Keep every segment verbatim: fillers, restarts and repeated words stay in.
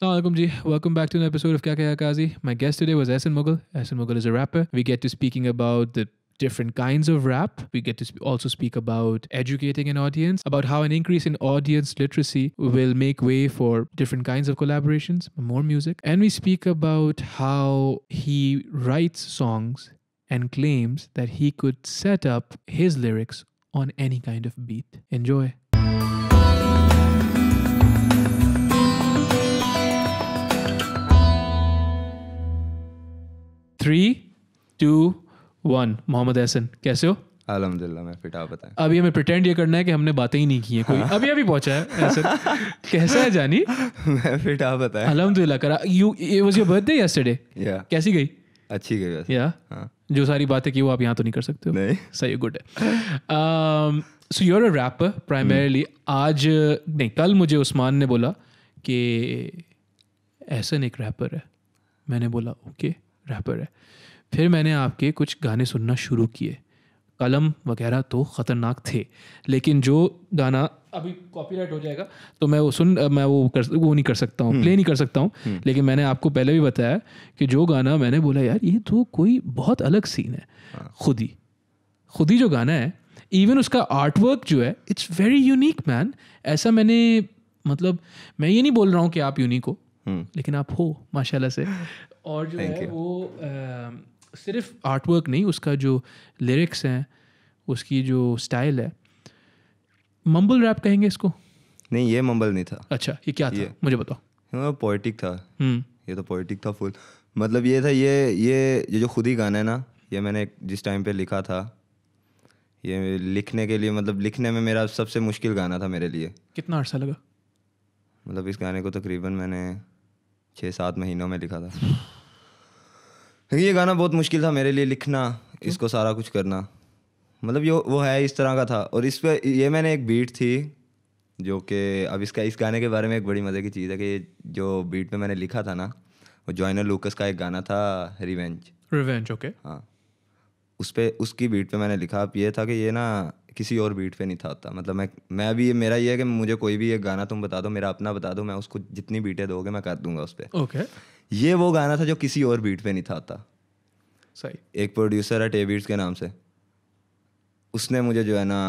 Assalamualaikum ji. Welcome back to an episode of Kahe, Kazi. My guest today was Ahsan Mughal. Ahsan Mughal is a rapper. We get to speaking about the different kinds of rap. We get to sp- also speak about educating an audience, about how an increase in audience literacy will make way for different kinds of collaborations, more music. And we speak about how he writes songs and claims that he could set up his lyrics on any kind of beat. Enjoy. Three, two, one. Mohammad Ehsan, कैसे हो? अल्हम्दुलिल्लाह, मैं fit. आप बताएं। अभी हमें pretend ये करना है कि हमने बातें ही नहीं की हैं कोई। अभी अभी पहुंचा है एहसन। कैसा है जानी? मैं फिट। आप बताएं। अल्हम्दुलिल्लाह। करा you it was your birthday yesterday? या कैसी गई? अच्छी गई वैसे। या हाँ। जो सारी बातें की वो आप यहाँ तो नहीं कर सकते हो। नहीं। सही, गुड है। So you are a rapper primarily. आज नहीं, कल मुझे उस्मान ने बोला कि एहसन एक रैपर है। मैंने बोला ओके, रैपर है। फिर मैंने आपके कुछ गाने सुनना शुरू किए। कलम वगैरह तो ख़तरनाक थे, लेकिन जो गाना अभी कॉपीराइट हो जाएगा तो मैं वो सुन मैं वो कर वो नहीं कर सकता हूँ, प्ले नहीं कर सकता हूँ। लेकिन मैंने आपको पहले भी बताया कि जो गाना मैंने बोला यार ये तो कोई बहुत अलग सीन है। खुद ही खुद ही जो गाना है, इवन उसका आर्ट वर्क जो है, इट्स वेरी यूनिक मैन। ऐसा मैंने मतलब मैं ये नहीं बोल रहा हूँ कि आप यूनिक हो, लेकिन आप हो माशाल्लाह से। और जो है वो आ, सिर्फ आर्ट वर्क नहीं, उसका जो लिरिक्स हैं, उसकी जो स्टाइल है, मम्बल रैप कहेंगे इसको? नहीं, ये मम्बल नहीं था। अच्छा, ये क्या था? मुझे बताओ। पोएटिक था। ये तो पोएटिक था फुल। मतलब ये था, ये ये ये जो खुद ही गाना है ना, ये मैंने जिस टाइम पे लिखा था, ये लिखने के लिए मतलब लिखने में मेरा सबसे मुश्किल गाना था मेरे लिए। कितना अर्सा लगा? मतलब इस गाने को तकरीबन मैंने छः सात महीनों में लिखा था। ये गाना बहुत मुश्किल था मेरे लिए लिखना, इसको सारा कुछ करना। मतलब यो वो है इस तरह का था। और इस पे ये मैंने एक बीट थी जो कि अब इसका इस गाने के बारे में एक बड़ी मज़े की चीज़ है कि जो बीट पे मैंने लिखा था ना, वो जॉइनर लूकस का एक गाना था, रिवेंज। Revenge, okay. हाँ, उस पे उसकी बीट पे मैंने लिखा। अब ये था कि ये ना किसी और बीट पे नहीं था होता। मतलब मैं मैं भी मेरा ये है कि मुझे कोई भी एक गाना तुम बता दो, मेरा अपना बता दो, मैं उसको जितनी बीटें दोगे मैं कर दूंगा उस पर। ओके। ये वो गाना था जो किसी और बीट पे नहीं था होता। सही। एक प्रोड्यूसर है टे बीट्स के नाम से, उसने मुझे जो है ना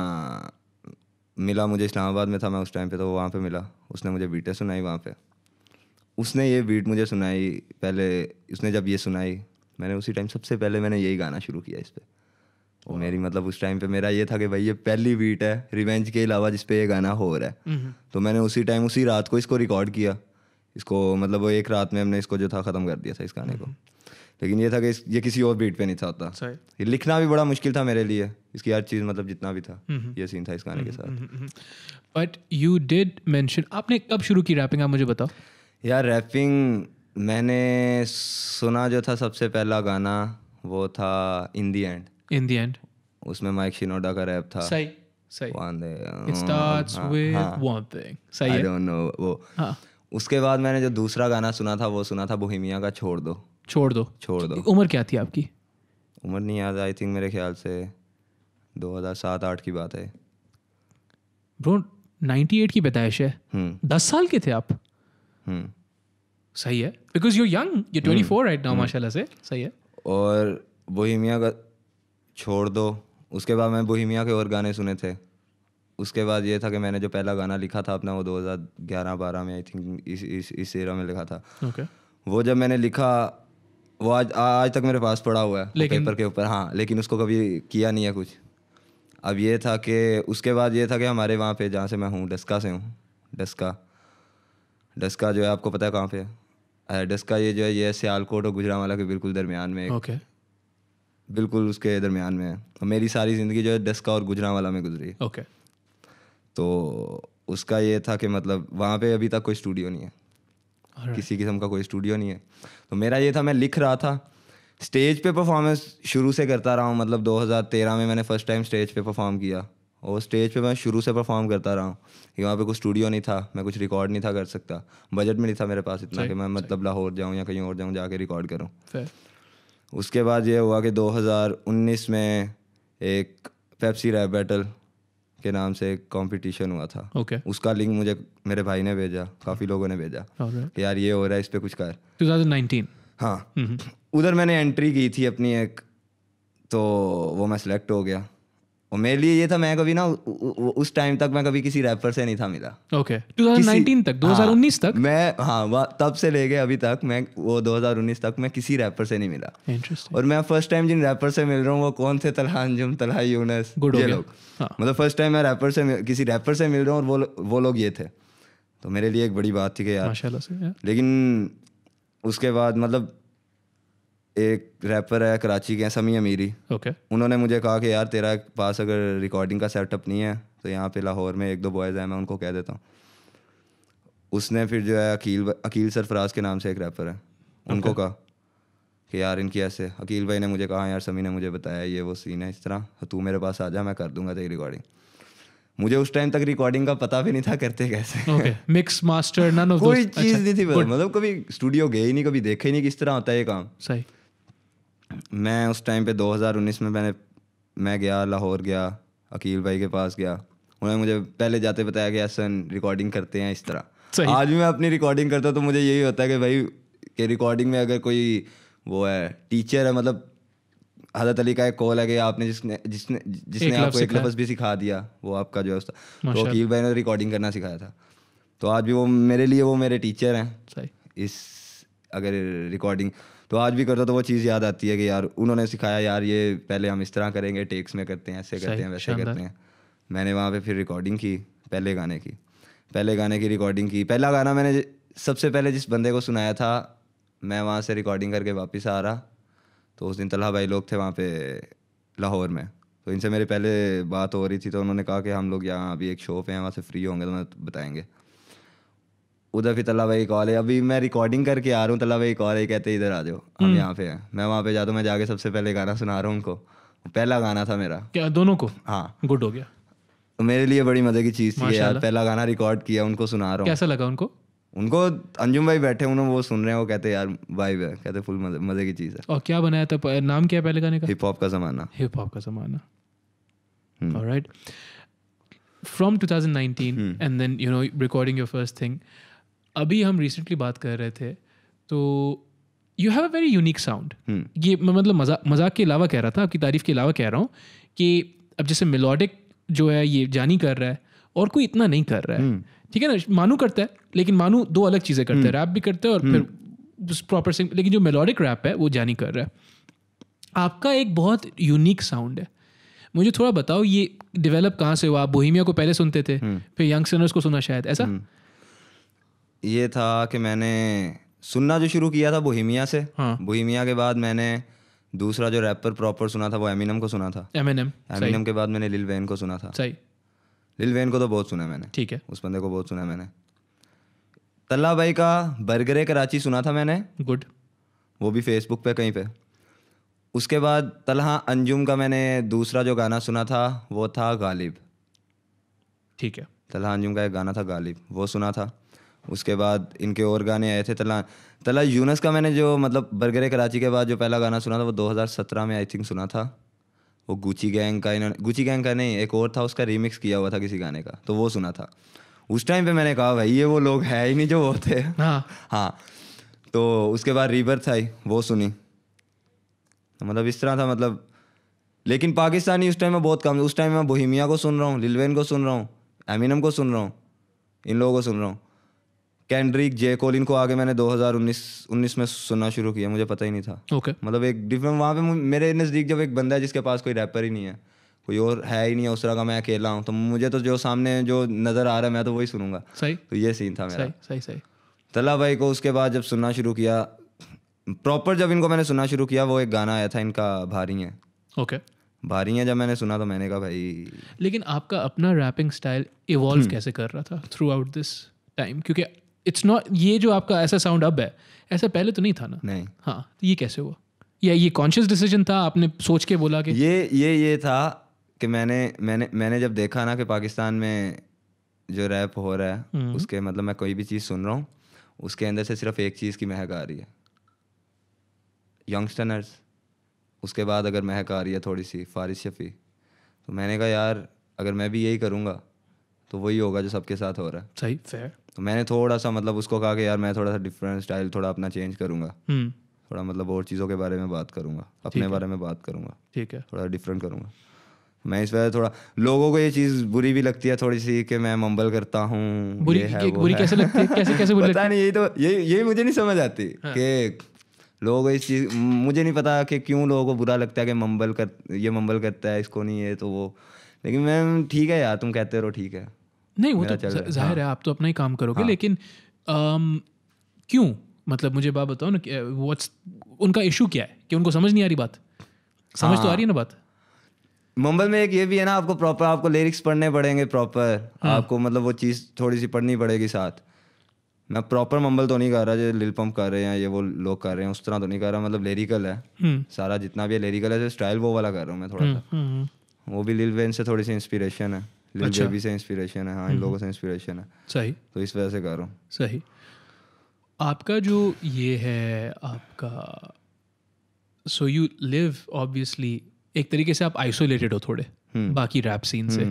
मिला, मुझे इस्लामाबाद में था मैं उस टाइम पे, तो वहाँ पे मिला। उसने मुझे बीटें सुनाई वहाँ पे। उसने ये बीट मुझे सुनाई पहले। उसने जब ये सुनाई, मैंने उसी टाइम सबसे पहले मैंने यही गाना शुरू किया इस पर। वो मेरी मतलब उस टाइम पे मेरा ये था कि भाई ये पहली बीट है रिवेंज के अलावा जिस पे ये गाना हो रहा है। तो मैंने उसी टाइम उसी रात को इसको रिकॉर्ड किया। इसको मतलब वो एक रात में हमने इसको जो था ख़त्म कर दिया था इस गाने को। लेकिन ये था कि ये किसी और बीट पे नहीं था होता। ये लिखना भी बड़ा मुश्किल था मेरे लिए, इसकी हर चीज़ मतलब जितना भी था, ये सीन था इस गाने के साथ। बट यू डिड मेंशन, आपने कब शुरू की रैपिंग, आप मुझे बताओ। यार रैपिंग मैंने सुना जो था सबसे पहला गाना वो था in the end. In the end, उसमें माइक शिनोडा का रैप था। सही सही। It starts with one thing. सही है। I don't know वो। हाँ। उसके बाद मैंने जो दूसरा गाना सुना था वो सुना था बोहेमिया का छोड़ दो। छोड़ दो छोड़ दो। उम्र क्या थी आपकी? उम्र नहीं याद, आई थिंक मेरे ख्याल से दो हज़ार सात आठ की बात है। ब्रो अट्ठानवे की पैदाइश है। दस साल के थे आप? हम्म, सही है, because you young, you twenty four right now, माशाल्लाह से। सही है। और बोहेमिया का छोड़ दो, उसके बाद मैं बोहेमिया के और गाने सुने थे। उसके बाद ये था कि मैंने जो पहला गाना लिखा था अपना वो दो हज़ार ग्यारह बारह में आई थिंक इस इस इस एरा में लिखा था। okay. वो जब मैंने लिखा वो आज आज तक मेरे पास पड़ा हुआ है लेकिन पेपर के ऊपर। हाँ, लेकिन उसको कभी किया नहीं है कुछ। अब ये था कि उसके बाद ये था कि हमारे वहाँ पे जहाँ से मैं हूँ, डस्का से हूँ। डस्का डस्का जो है आपको पता है कहाँ पे है? डस्का ये जो है ये सियालकोट और गुजरांवाला के बिल्कुल दरमियान में। okay. बिल्कुल उसके दरमियान में है। और मेरी सारी ज़िंदगी जो है डस्का और गुजरांवाला में गुजरी। Okay okay. तो उसका ये था कि मतलब वहाँ पे अभी तक कोई स्टूडियो नहीं है। right. किसी किस्म का कोई स्टूडियो नहीं है। तो मेरा ये था, मैं लिख रहा था, स्टेज पे परफॉर्मेंस शुरू से करता रहा हूँ। मतलब दो हज़ार तेरह में मैंने फर्स्ट टाइम स्टेज पे परफॉर्म किया और स्टेज पे मैं शुरू से परफॉर्म करता रहा हूँ। वहाँ पे कोई स्टूडियो नहीं था, मैं कुछ रिकॉर्ड नहीं था कर सकता, बजट में नहीं था मेरे पास इतना कि मैं मतलब लाहौर जाऊँ या कहीं और जाऊँ जाके रिकॉर्ड करूँ। उसके बाद ये हुआ कि दो हज़ार उन्नीस में एक पेप्सी रैप बैटल के नाम से एक कंपटीशन हुआ था. Okay. उसका लिंक मुझे मेरे भाई ने भेजा, काफ़ी लोगों ने भेजा Alright. कि यार ये हो रहा है, इस पे कुछ कर. twenty nineteen. हाँ, उधर मैंने एंट्री की थी अपनी एक, तो वो मैं सिलेक्ट हो गया. और मेरे लिए ये था, मैं कभी ना उ, उ, उस टाइम तक मैं कभी किसी रैपर से नहीं था मिला. Okay. twenty nineteen तक, twenty nineteen तक मैं, हाँ, वह- तब से लेके अभी तक मैं, वो दो हज़ार उन्नीस तक मैं किसी रैपर से नहीं मिला. Interesting. और मैं फर्स्ट टाइम जिन रैपर से मिल रहा हूँ वो कौन थे? तलहा अंजुम, तलहा यूनस, Good हो ये गया. लोग. हाँ. मतलब फर्स्ट टाइम मैं रैपर से मिल- किसी रैपर से मिल रहा हूँ और वो लो- वो लोग ये थे. तो मेरे लिए एक बड़ी बात थी कि यार. माशाल्लाह से. Yeah. लेकिन उसके बाद मतलब एक रैपर है कराची के, समी अमीरी. Okay. उन्होंने मुझे कहा कि यार तेरा पास अगर रिकॉर्डिंग का सेटअप नहीं है तो यहाँ पे लाहौर में एक दो बॉयज़ हैं, मैं उनको कह देता हूँ. उसने फिर जो है अकील अकील सरफराज के नाम से एक रैपर है, उनको कहा कि यार इनकी ऐसे. अकील भाई ने मुझे कहा यार समी ने मुझे बताया ये वो सीन है इस तरह, तू मेरे पास आ जा, मैं कर दूंगा तेरी रिकॉर्डिंग. मुझे उस टाइम तक रिकॉर्डिंग का पता भी नहीं था करते कैसे. Okay. Mix, master, none of कोई those. चीज़ अच्छा. नहीं थी, मतलब कभी स्टूडियो गए ही नहीं, कभी देखा ही नहीं किस तरह होता है ये काम. सही. मैं उस टाइम पे दो हज़ार उन्नीस में मैंने मैं गया लाहौर, गया अकील भाई के पास गया. उन्होंने मुझे पहले जाते बताया कि अहसन रिकॉर्डिंग करते हैं इस तरह. सही. आज भी मैं अपनी रिकॉर्डिंग करता हूँ तो मुझे यही होता है कि भाई कि रिकॉर्डिंग में अगर कोई वो है टीचर है, मतलब हज़रत अली का एक कॉल है कि आपने जिसने जिसने जिसने एक आपको लफ्ज़ एक लफ्ज़ भी सिखा दिया वो आपका जो है उसका. तो माशाल्लाह. अकील भाई ने रिकॉर्डिंग करना सिखाया था. तो आज भी वो मेरे लिए वो मेरे टीचर हैं. सही. इस अगर रिकॉर्डिंग तो आज भी करता तो वो चीज़ याद आती है कि यार उन्होंने सिखाया, यार ये पहले हम इस तरह करेंगे, टेक्स में करते हैं, ऐसे करते हैं, वैसे करते हैं. मैंने वहाँ पे फिर रिकॉर्डिंग की, पहले गाने की पहले गाने की रिकॉर्डिंग की. पहला गाना मैंने सबसे पहले जिस बंदे को सुनाया था, मैं वहाँ से रिकॉर्डिंग करके वापस आ रहा, तो उस दिन तलहा भाई लोग थे वहाँ पे लाहौर में. तो इनसे मेरी पहले बात हो रही थी, तो उन्होंने कहा कि हम लोग यहाँ अभी एक शो पे हैं, वहाँ से फ्री होंगे तो मैं बताएंगे. उधर फिर तल्ला भाई कॉल है, अभी मैं रिकॉर्डिंग करके आ रहा हूँ, तल्ला भाई कॉल है, कहते इधर आ जाओ हम यहाँ पे हैं. मैं वहाँ पे जाता हूँ, मैं जाके सबसे पहले गाना सुना रहा हूँ उनको. पहला गाना था मेरा. क्या दोनों को? हाँ. गुड हो गया. तो मेरे लिए बड़ी मज़े की चीज़ थी यार, पहला गाना रिकॉर्ड किया, उनको सुना रहा हूँ. कैसा लगा उनको? उनको अंजुम भाई बैठे उन्होंने वो सुन रहे हैं, वो कहते यार वाइब है, कहते फुल मज़े मज़े की चीज़ है. और क्या बनाया था, नाम क्या है पहले गाने का? हिप हॉप का ज़माना. हिप हॉप का ज़माना. Alright. From twenty nineteen and then you know recording your first thing. अभी हम रिसेंटली बात कर रहे थे, तो you have a very unique sound. ये मैं मतलब मजा मजाक के अलावा कह रहा था, आपकी तारीफ के अलावा कह रहा हूँ कि अब जैसे मेलोडिक जो है ये जानी कर रहा है और कोई इतना नहीं कर रहा है. ठीक है ना, मानू करता है, लेकिन मानू दो अलग चीज़ें करता है, रैप भी करता है और फिर प्रॉपर सिंग. लेकिन जो मेलोडिक रैप है वो जानी कर रहा है. आपका एक बहुत यूनिक साउंड है. मुझे थोड़ा बताओ ये डेवलप कहाँ से हुआ? आप बोहेमिया को पहले सुनते थे, फिर यंग सिनर्स को सुना शायद, ऐसा? ये था कि मैंने सुनना जो शुरू किया था बोहेमिया से. हाँ. बोहेमिया के बाद मैंने दूसरा जो रैपर प्रॉपर सुना था वो एमिनम को सुना था. एमिनम. एमिनम के बाद मैंने लिल वेन को सुना था. सही. लिल वेन को तो बहुत सुना मैंने. ठीक है. उस बंदे को बहुत सुना मैंने. तल्ला भाई का बर्गरे कराची सुना था मैंने. गुड. वो भी फेसबुक पे कहीं पे. उसके बाद तलहा अंजुम का मैंने दूसरा जो गाना सुना था वो था गालिब. ठीक है. तलहा अंजुम का एक गाना था गालिब, वो सुना था. उसके बाद इनके और गाने आए थे. तला तला यूनस का मैंने जो मतलब बर्गरे कराची के बाद जो पहला गाना सुना था वो दो हज़ार सत्रह में आई थिंक सुना था. वो गुची गैंग का, इन्होंने गुची गैंग का नहीं, एक और था, उसका रीमिक्स किया हुआ था किसी गाने का, तो वो सुना था. उस टाइम पे मैंने कहा भाई ये वो लोग हैं ही नहीं जो वो थे. हाँ. हाँ. तो उसके बाद रीबर्थ आई, वो सुनी. मतलब इस तरह था मतलब. लेकिन पाकिस्तानी उस टाइम में बहुत कम. उस टाइम में बोहेमिया को सुन रहा हूँ, लिल वेन को सुन रहा हूँ, एमिनम को सुन रहा हूँ, इन लोगों को सुन रहा हूँ. कैंड्रिक, जे कोल, इनको आगे मैंने दो हज़ार उन्नीस में सुनना शुरू किया, मुझे पता ही नहीं था. Okay okay. मतलब एक डिफरेंट वहाँ पे मेरे नज़दीक जब एक बंदा है जिसके पास कोई रैपर ही नहीं है, कोई और है ही नहीं है उस तरह का, मैं अकेला हूँ, तो मुझे तो जो सामने जो नज़र आ रहा है मैं तो वही सुनूंगा. सही. तो ये सीन था मेरा. सही सही सही. तल्ला भाई को उसके बाद जब सुनना शुरू किया प्रॉपर, जब इनको मैंने सुनना शुरू किया, वो एक गाना आया था इनका भारी है. ओके. भारी है जब मैंने सुना तो मैंने कहा भाई. लेकिन आपका अपना रैपिंग स्टाइल इवॉल्व कैसे कर रहा था थ्रू आउट दिस टाइम? क्योंकि इट्स नॉट, ये जो आपका ऐसा साउंड अब है, ऐसा पहले तो नहीं था ना. नहीं. हाँ, तो ये कैसे हुआ? या ये कॉन्शियस डिसीजन था, आपने सोच के बोला कि ये ये ये था कि मैंने मैंने मैंने जब देखा ना कि पाकिस्तान में जो रैप हो रहा है उसके मतलब मैं कोई भी चीज़ सुन रहा हूँ उसके अंदर से सिर्फ एक चीज़ की महक आ रही है, यंगस्टर्स. उसके बाद अगर महक आ रही है थोड़ी सी फारिस शफी, तो मैंने कहा यार अगर मैं भी यही करूँगा तो वही होगा जो सबके साथ हो रहा है. सही, फेयर. तो मैंने थोड़ा सा मतलब उसको कहा कि यार मैं थोड़ा सा डिफरेंट स्टाइल थोड़ा अपना चेंज करूँगा, थोड़ा मतलब और चीज़ों के बारे में बात करूँगा, अपने बारे में बात करूँगा, ठीक है, थोड़ा डिफरेंट करूँगा. मैं इस वजह थोड़ा लोगों को ये चीज़ बुरी भी लगती है थोड़ी सी कि मैं मम्बल करता हूँ. बुरी ये है, वो बुरी है. कैसे लगती है? कैसे कैसे बुरी पता लगती नहीं, यही तो यही यही मुझे नहीं समझ आती कि लोगों को इस चीज़, मुझे नहीं पता कि क्यों लोगों को बुरा लगता है कि मम्बल कर ये मम्बल करता है, इसको नहीं ये तो वो. लेकिन मैं ठीक है यार, तुम कहते रहो ठीक है. नहीं वो तो जाहिर है आप तो अपना ही काम करोगे, लेकिन क्यों, मतलब मुझे बात बताओ ना, व्हाट्स उनका इशू क्या है कि उनको समझ नहीं आ रही बात? समझ तो आ रही है ना बात. मुंबई में एक ये भी है ना, आपको प्रॉपर आपको लिरिक्स पढ़ने पड़ेंगे प्रॉपर. आपको मतलब वो चीज़ थोड़ी सी पढ़नी पड़ेगी साथ. मैं प्रॉपर मम्बल तो नहीं कर रहा जो लिल पंप कर रहे हैं ये वो लोग कर रहे हैं, उस तरह तो नहीं कर रहा. मतलब लिरिकल है सारा, जितना भी है लिरिकल है. स्टाइल वो वाला कर रहा हूँ मैं थोड़ा सा. वो भी लिल वेन से थोड़ी सी इंस्पिरेशन है, लिल बेबी से इंस्पिरेशन है. हाँ, इन लोगों से इंस्पिरेशन है. सही. तो इस वजह से कर रहा हूँ. सही. आपका जो ये है आपका, सो यू लिव ऑब्वियसली एक तरीके से आप आइसोलेटेड हो थोड़े बाकी रैप सीन से.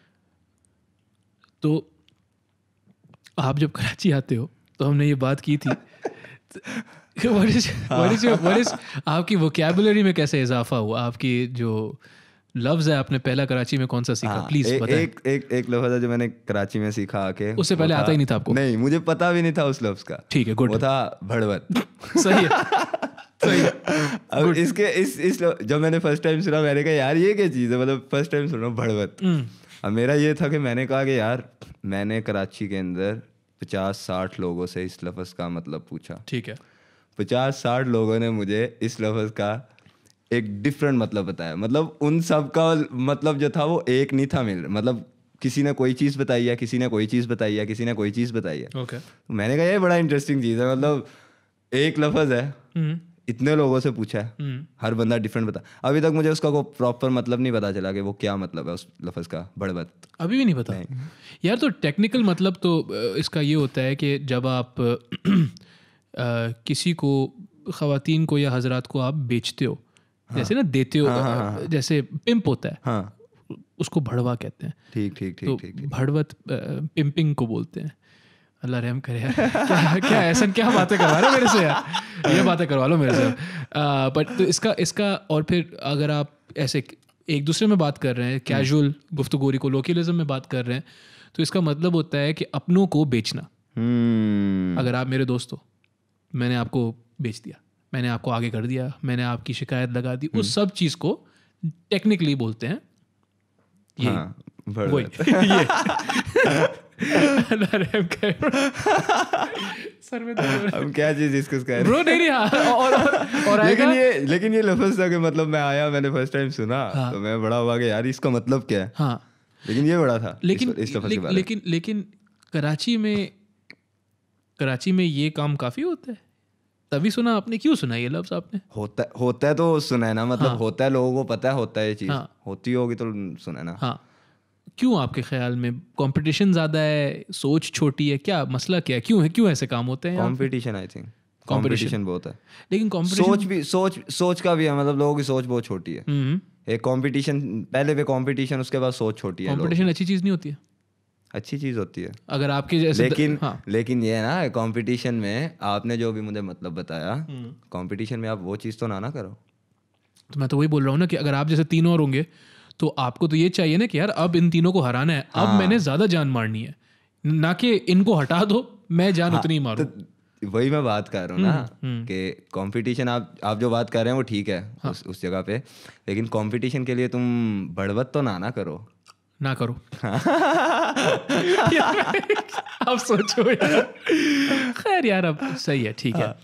तो आप जब कराची आते हो तो हमने ये बात की थी what is, what is your, what is, आपकी वोकैबुलरी में कैसे इजाफा हुआ? आपकी जो लफ्ज़ है आपने पहला कराची में कौन सा सीखा? प्लीज ए, बताएं. एक एक एक लफ्ज़ है जो मैंने कराची में सीखा आके. उससे पहले आता ही नहीं था आपको? नहीं, मुझे पता भी नहीं था उस लफ्ज़ का. ठीक है, गुड. वो था भड़वत. सही है, सही है. अब इसके इस इस जब मैंने फर्स्ट टाइम सुना मैंने कहा यार ये क्या चीज़ है, मतलब फर्स्ट टाइम सुना भड़वत. अब मेरा ये था कि मैंने कहा कि यार मैंने कराची के अंदर पचास साठ लोगों से इस लफ्ज़ का मतलब पूछा. ठीक है. पचास साठ लोगों ने मुझे इस लफ्ज़ का एक डिफरेंट मतलब बताया. मतलब उन सब का मतलब जो था वो एक नहीं था मिल, मतलब किसी ने कोई चीज़ बताई है, किसी ने कोई चीज़ बताई है, किसी ने कोई चीज़ बताई है. okay. तो मैंने कहा ये बड़ा इंटरेस्टिंग चीज़ है. मतलब एक लफ्ज़ है, इतने लोगों से पूछा है, हर बंदा डिफरेंट बता. अभी तक मुझे उसका कोई प्रॉपर मतलब नहीं पता चला कि वो क्या मतलब है उस लफ्ज़ का भड़वत. अभी भी नहीं पता? नहीं. यार तो टेक्निकल मतलब तो इसका ये होता है कि जब आप आ, किसी को, ख़वातीन को या हजरात को आप बेचते हो, हाँ. जैसे ना देते हो, हाँ, हाँ, हाँ. जैसे पिंप होता है, हाँ. उसको भड़वा कहते हैं. ठीक ठीक ठीक. तो ठीक, भड़वत पिंपिंग को बोलते हैं. अल्लाह रहम करे यार. क्या क्या ऐसा क्या बातें करवा रहे हो मेरे से यार, ये बातें करवा लो मेरे से. बट तो इसका इसका और फिर अगर आप ऐसे एक दूसरे में बात कर रहे हैं, कैजुअल गुफ्तगू को लोकलिज्म में बात कर रहे हैं, तो इसका मतलब होता है कि अपनों को बेचना. hmm. अगर आप मेरे दोस्त हो, मैंने आपको बेच दिया, मैंने आपको आगे कर दिया, मैंने आपकी शिकायत लगा दी, उस सब चीज़ को टेक्निकली बोलते हैं ये. हाँ, वही ये सर में हम क्या चीज डिस्कस कर रहे हैं ब्रो. नहीं नहीं हाँ. और और, और लेकिन ये लेकिन ये लफ्ज़ था कि मतलब मैं आया, मैंने फर्स्ट टाइम सुना, हाँ. तो मैं बड़ा हुआ कि यार इसका मतलब क्या है. हाँ. लेकिन ये बड़ा था. लेकिन इस, इस लफ्ज़ के बारे में. लेकिन लेकिन कराची में कराची में ये काम काफ़ी होता है. तभी सुना आपने? क्यों सुना ये लफ्ज़ आपने? होता होता है तो सुना है ना, मतलब हाँ. होता है, लोगों को पता है होता है ये चीज़, हाँ. होती होगी तो सुना है ना. हाँ. क्यों आपके ख्याल में कंपटीशन ज़्यादा है, सोच छोटी है, क्या मसला क्या है, क्यों है, क्यों ऐसे काम होते हैं? कंपटीशन, आई थिंक कंपटीशन बहुत है. लेकिन कंपटीशन सोच भी सोच सोच का भी है, मतलब लोगों की सोच बहुत छोटी है. एक कंपटीशन, पहले भी कंपटीशन, उसके बाद सोच छोटी है. कंपटीशन अच्छी चीज़ नहीं होती है? अच्छी चीज़ होती है अगर आपके जैसे. लेकिन हाँ. लेकिन ये है ना, कंपटीशन में आपने जो भी मुझे मतलब बताया, कंपटीशन में आप वो चीज़ तो ना ना करो. तो मैं तो वही बोल रहा हूँ ना कि अगर आप जैसे तीन और होंगे तो आपको तो ये चाहिए ना कि यार अब इन तीनों को हराना है, हाँ. अब मैंने ज़्यादा जान मारनी है, ना कि इनको हटा दो मैं जान हाँ, उतनी ही मारूं. तो वही मैं बात कर रहा हूँ ना कि कंपटीशन, आप आप जो बात कर रहे हैं वो ठीक है, हाँ. उस उस जगह पे. लेकिन कंपटीशन के लिए तुम बढ़वत तो ना ना करो ना करो. अब सोचो यार. खैर यार अब सही है, ठीक है.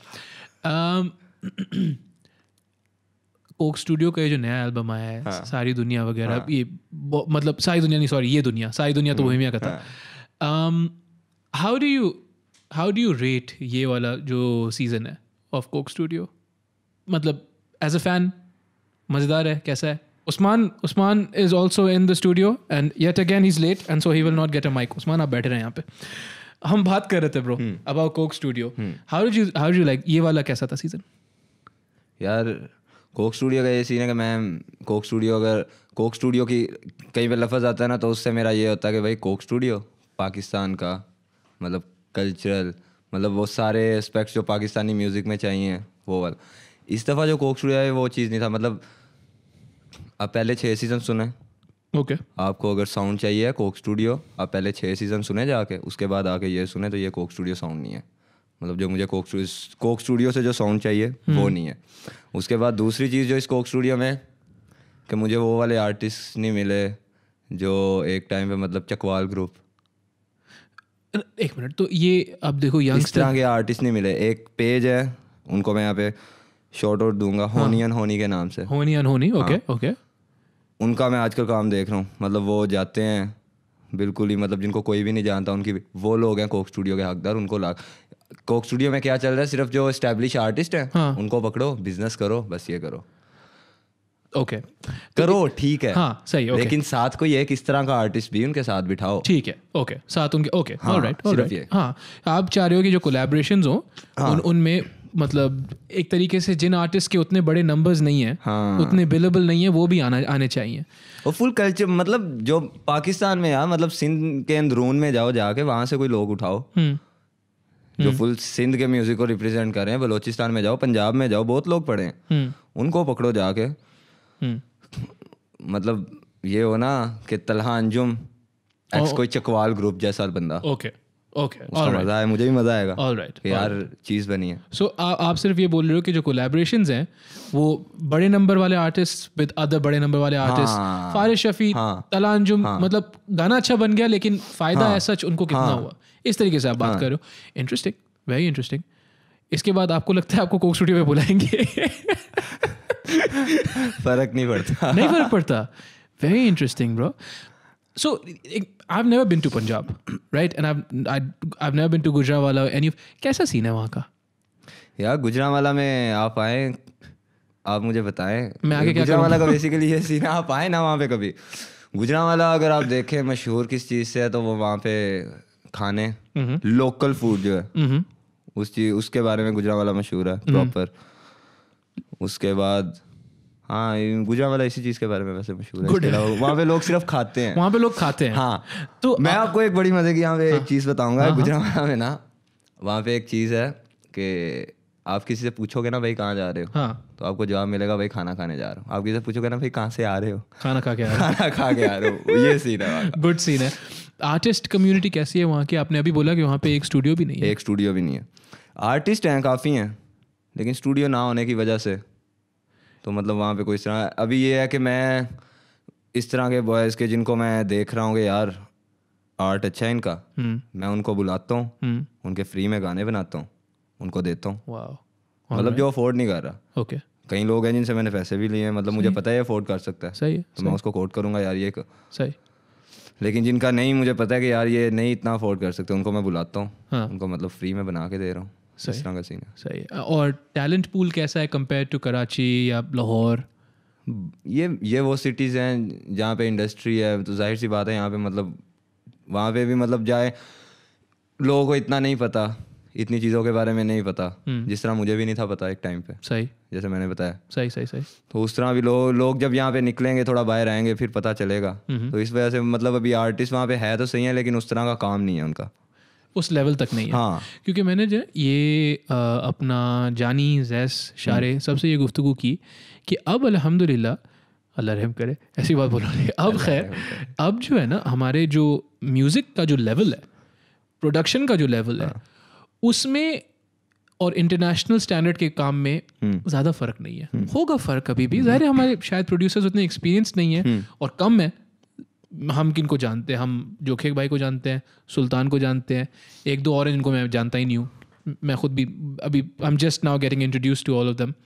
कोक स्टूडियो का ये जो नया एल्बम आया है, हाँ. सारी दुनिया वगैरह, हाँ. ये मतलब सारी दुनिया नहीं, सॉरी ये दुनिया, सारी दुनिया तो बोहेमिया का था. How do you how do you rate ये वाला जो सीजन है ऑफ कोक स्टूडियो? मतलब एज अ फैन मज़ेदार है, कैसा है? Usman Usman is also in the studio and yet again he is late and so he will not get a mic. Usman आप बैठे रहे यहाँ पे, हम बात कर रहे थे bro about Coke Studio. How did you how did you like ये वाला, कैसा था सीजन? यार कोक स्टूडियो का ये सीन है कि मैं कोक स्टूडियो अगर कोक स्टूडियो की कई बार लफ्ज़ आता है ना, तो उससे मेरा ये होता है कि भाई कोक स्टूडियो पाकिस्तान का मतलब कल्चरल, मतलब वो सारे एस्पेक्ट्स जो पाकिस्तानी म्यूज़िक में चाहिए वो वाला। इस दफ़ा जो कोक स्टूडियो है वो चीज़ नहीं था। मतलब आप पहले छः सीज़न सुने, ओके okay. आपको अगर साउंड चाहिए कोक स्टूडियो, आप पहले छः सीज़न सुने जाके, उसके बाद आके ये सुने तो ये कोक स्टूडियो साउंड नहीं है। मतलब जो मुझे कोक स्टूडियो कोक स्टूडियो से जो साउंड चाहिए वो नहीं है। उसके बाद दूसरी चीज़ जो इस कोक स्टूडियो में कि मुझे वो वाले आर्टिस्ट नहीं मिले जो एक टाइम पे मतलब चकवाल ग्रुप, एक मिनट, तो ये अब देखो इस तरह के आर्टिस्ट नहीं मिले। एक पेज है, उनको मैं यहाँ पे शॉर्ट आउट दूंगा, होनियन होनी के नाम से, होनी अनहोनी, ओके ओके। उनका मैं आजकल काम देख रहा हूँ। मतलब वो जाते हैं बिल्कुल ही, मतलब जिनको कोई भी नहीं जानता, उनकी वो लोग हैं कोक स्टूडियो के हकदार। उनको ला कोक स्टूडियो में क्या चल रहा है, सिर्फ जो एस्टेब्लिश आर्टिस्ट हैं हाँ. उनको पकड़ो, बिजनेस करो, बस ये करो ओके okay. करो, ठीक है, हाँ सही, okay. लेकिन साथ कोई एक इस तरह का आर्टिस्ट भी उनके साथ बिठाओ, ठीक है, ओके okay. साथ उनके, ओके हाँ, ऑलराइट ऑलराइट। हाँ, आप चाह रहे हो कि जो कोलैबोरेशंस हो हाँ. उन उनमें मतलब एक तरीके से जिन आर्टिस्ट के उतने बड़े नंबर्स नहीं हैं हाँ. उतने बिलेबल नहीं है, वो भी आना आने चाहिए। और फुल कल्चर, मतलब जो पाकिस्तान में यार, मतलब सिंध के अंदरून में जाओ, जाके वहाँ से कोई लोग उठाओ जो फुल सिंध के म्यूजिक को रिप्रेजेंट कर रहे हैं। बलोचिस्तान में जाओ, पंजाब में जाओ, बहुत लोग पड़े हैं, उनको पकड़ो जाके। मतलब ये हो ना कि तलहा अंजुम एक्स कोई चकवाल ग्रुप जैसा बंदा, ओके ओके, उसका मजा है, मुझे भी मजा आएगा ऑलराइट यार, चीज बनी है। सो आप सिर्फ ये बोल रहे हो कि जो कोलैबोरेशंस हैं वो बड़े नंबर वाले आर्टिस्ट विद अदर बड़े नंबर वाले आर्टिस्ट, फारिस शफी, तलहा अंजुम, मतलब गाना अच्छा बन गया लेकिन फायदा ऐसा उनको कितना हुआ, इस तरीके से आप बात कर रहे हो। Interesting, very interesting. इसके बाद आपको लगता है आपको कोक स्टूडियो पे बुलाएंगे? फर्क नहीं पड़ता, नहीं फर्क पड़ता। Very interesting bro. So I've never been to Punjab, right? And I've I, I've never been to Gujranwala. Any कैसा सीन है वहाँ का? यार गुजरांवाला में आप आए, आप मुझे बताएं मैं आगे क्या गुजरांवाला का बेसिकली ये सीन है, आप आए ना वहाँ पे कभी। गुजरांवाला अगर आप देखें मशहूर किस चीज़ से है, तो वो वहाँ पे खाने, लोकल फूड जो है उस चीज उसके बारे में गुजरांवाला मशहूर है प्रॉपर। उसके बाद हाँ, गुजरांवाला इसी चीज़ के बारे में वैसे मशहूर है। वहाँ पे लोग सिर्फ खाते हैं, वहाँ पे लोग खाते हैं। हाँ, तो मैं आपको एक बड़ी मजे की यहाँ पे एक चीज़ बताऊंगा। गुजरांवाला में ना वहाँ पे एक चीज़ है कि आप किसी से पूछोगे ना भाई कहाँ जा रहे हो, हाँ, तो आपको जवाब मिलेगा भाई खाना खाने जा रहा हूँ। आप किसी से पूछोगे ना भाई कहाँ से आ रहे हो, खाना खा के आ रहे हो, खाना खा के आ रहे हो। ये सीन है, गुड सीन है। आर्टिस्ट कम्युनिटी कैसी है वहाँ की? आपने अभी बोला कि वहाँ पे एक स्टूडियो भी नहीं है। एक स्टूडियो भी नहीं है। आर्टिस्ट हैं काफ़ी हैं, लेकिन स्टूडियो ना होने की वजह से तो मतलब वहाँ पे कोई इस तरह, अभी ये है कि मैं इस तरह के बॉयज़ के जिनको मैं देख रहा हूँ कि यार आर्ट अच्छा है इनका, मैं उनको बुलाता हूँ, उनके फ्री में गाने बनाता हूँ, उनको देता हूँ। मतलब जो अफोर्ड नहीं कर रहा। ओके, कई लोग हैं जिनसे मैंने पैसे भी लिए हैं, मतलब मुझे पता है अफोर्ड कर सकता है, सही है, तो मैं उसको कोट करूँगा यार ये सही। लेकिन जिनका नहीं, मुझे पता है कि यार ये नहीं इतना अफोर्ड कर सकते, उनको मैं बुलाता हूँ, हाँ, उनको मतलब फ्री में बना के दे रहा हूँ। इस तरह का सीन है। सही। और टैलेंट पूल कैसा है कंपेयर टू कराची या लाहौर? ये ये वो सिटीज़ हैं जहाँ पे इंडस्ट्री है, तो जाहिर सी बात है यहाँ पे मतलब वहाँ पे भी मतलब जाए, लोगों को इतना नहीं पता, इतनी चीज़ों के बारे में नहीं पता, जिस तरह मुझे भी नहीं था पता एक टाइम पे। सही, जैसे मैंने बताया। सही सही सही। तो उस तरह भी लोग लोग जब यहाँ पे निकलेंगे, थोड़ा बाहर आएंगे, फिर पता चलेगा। तो इस वजह से मतलब अभी आर्टिस्ट वहाँ पे है तो सही है, लेकिन उस तरह का काम नहीं है उनका, उस लेवल तक नहीं है। हाँ, क्योंकि मैंने जो ये आ, अपना जानी जैस शारे सबसे ये गुफ्तगू की कि अब अल्हम्दुलिल्लाह, अल्लाह रहम करे, ऐसी बात बोलो नहीं, अब खैर अब जो है ना हमारे जो म्यूज़िक का जो लेवल है, प्रोडक्शन का जो लेवल है, उसमें और इंटरनेशनल स्टैंडर्ड के काम में ज़्यादा फ़र्क नहीं है। होगा फ़र्क कभी भी, ज़ाहिर है हमारे शायद प्रोड्यूसर्स उतने एक्सपीरियंस नहीं है और कम है। हम किन को जानते हैं? हम जोखेक भाई को जानते हैं, सुल्तान को जानते हैं, एक दो और जिनको मैं जानता ही नहीं हूँ। मैं खुद भी अभी I am just now getting introduce to all of them.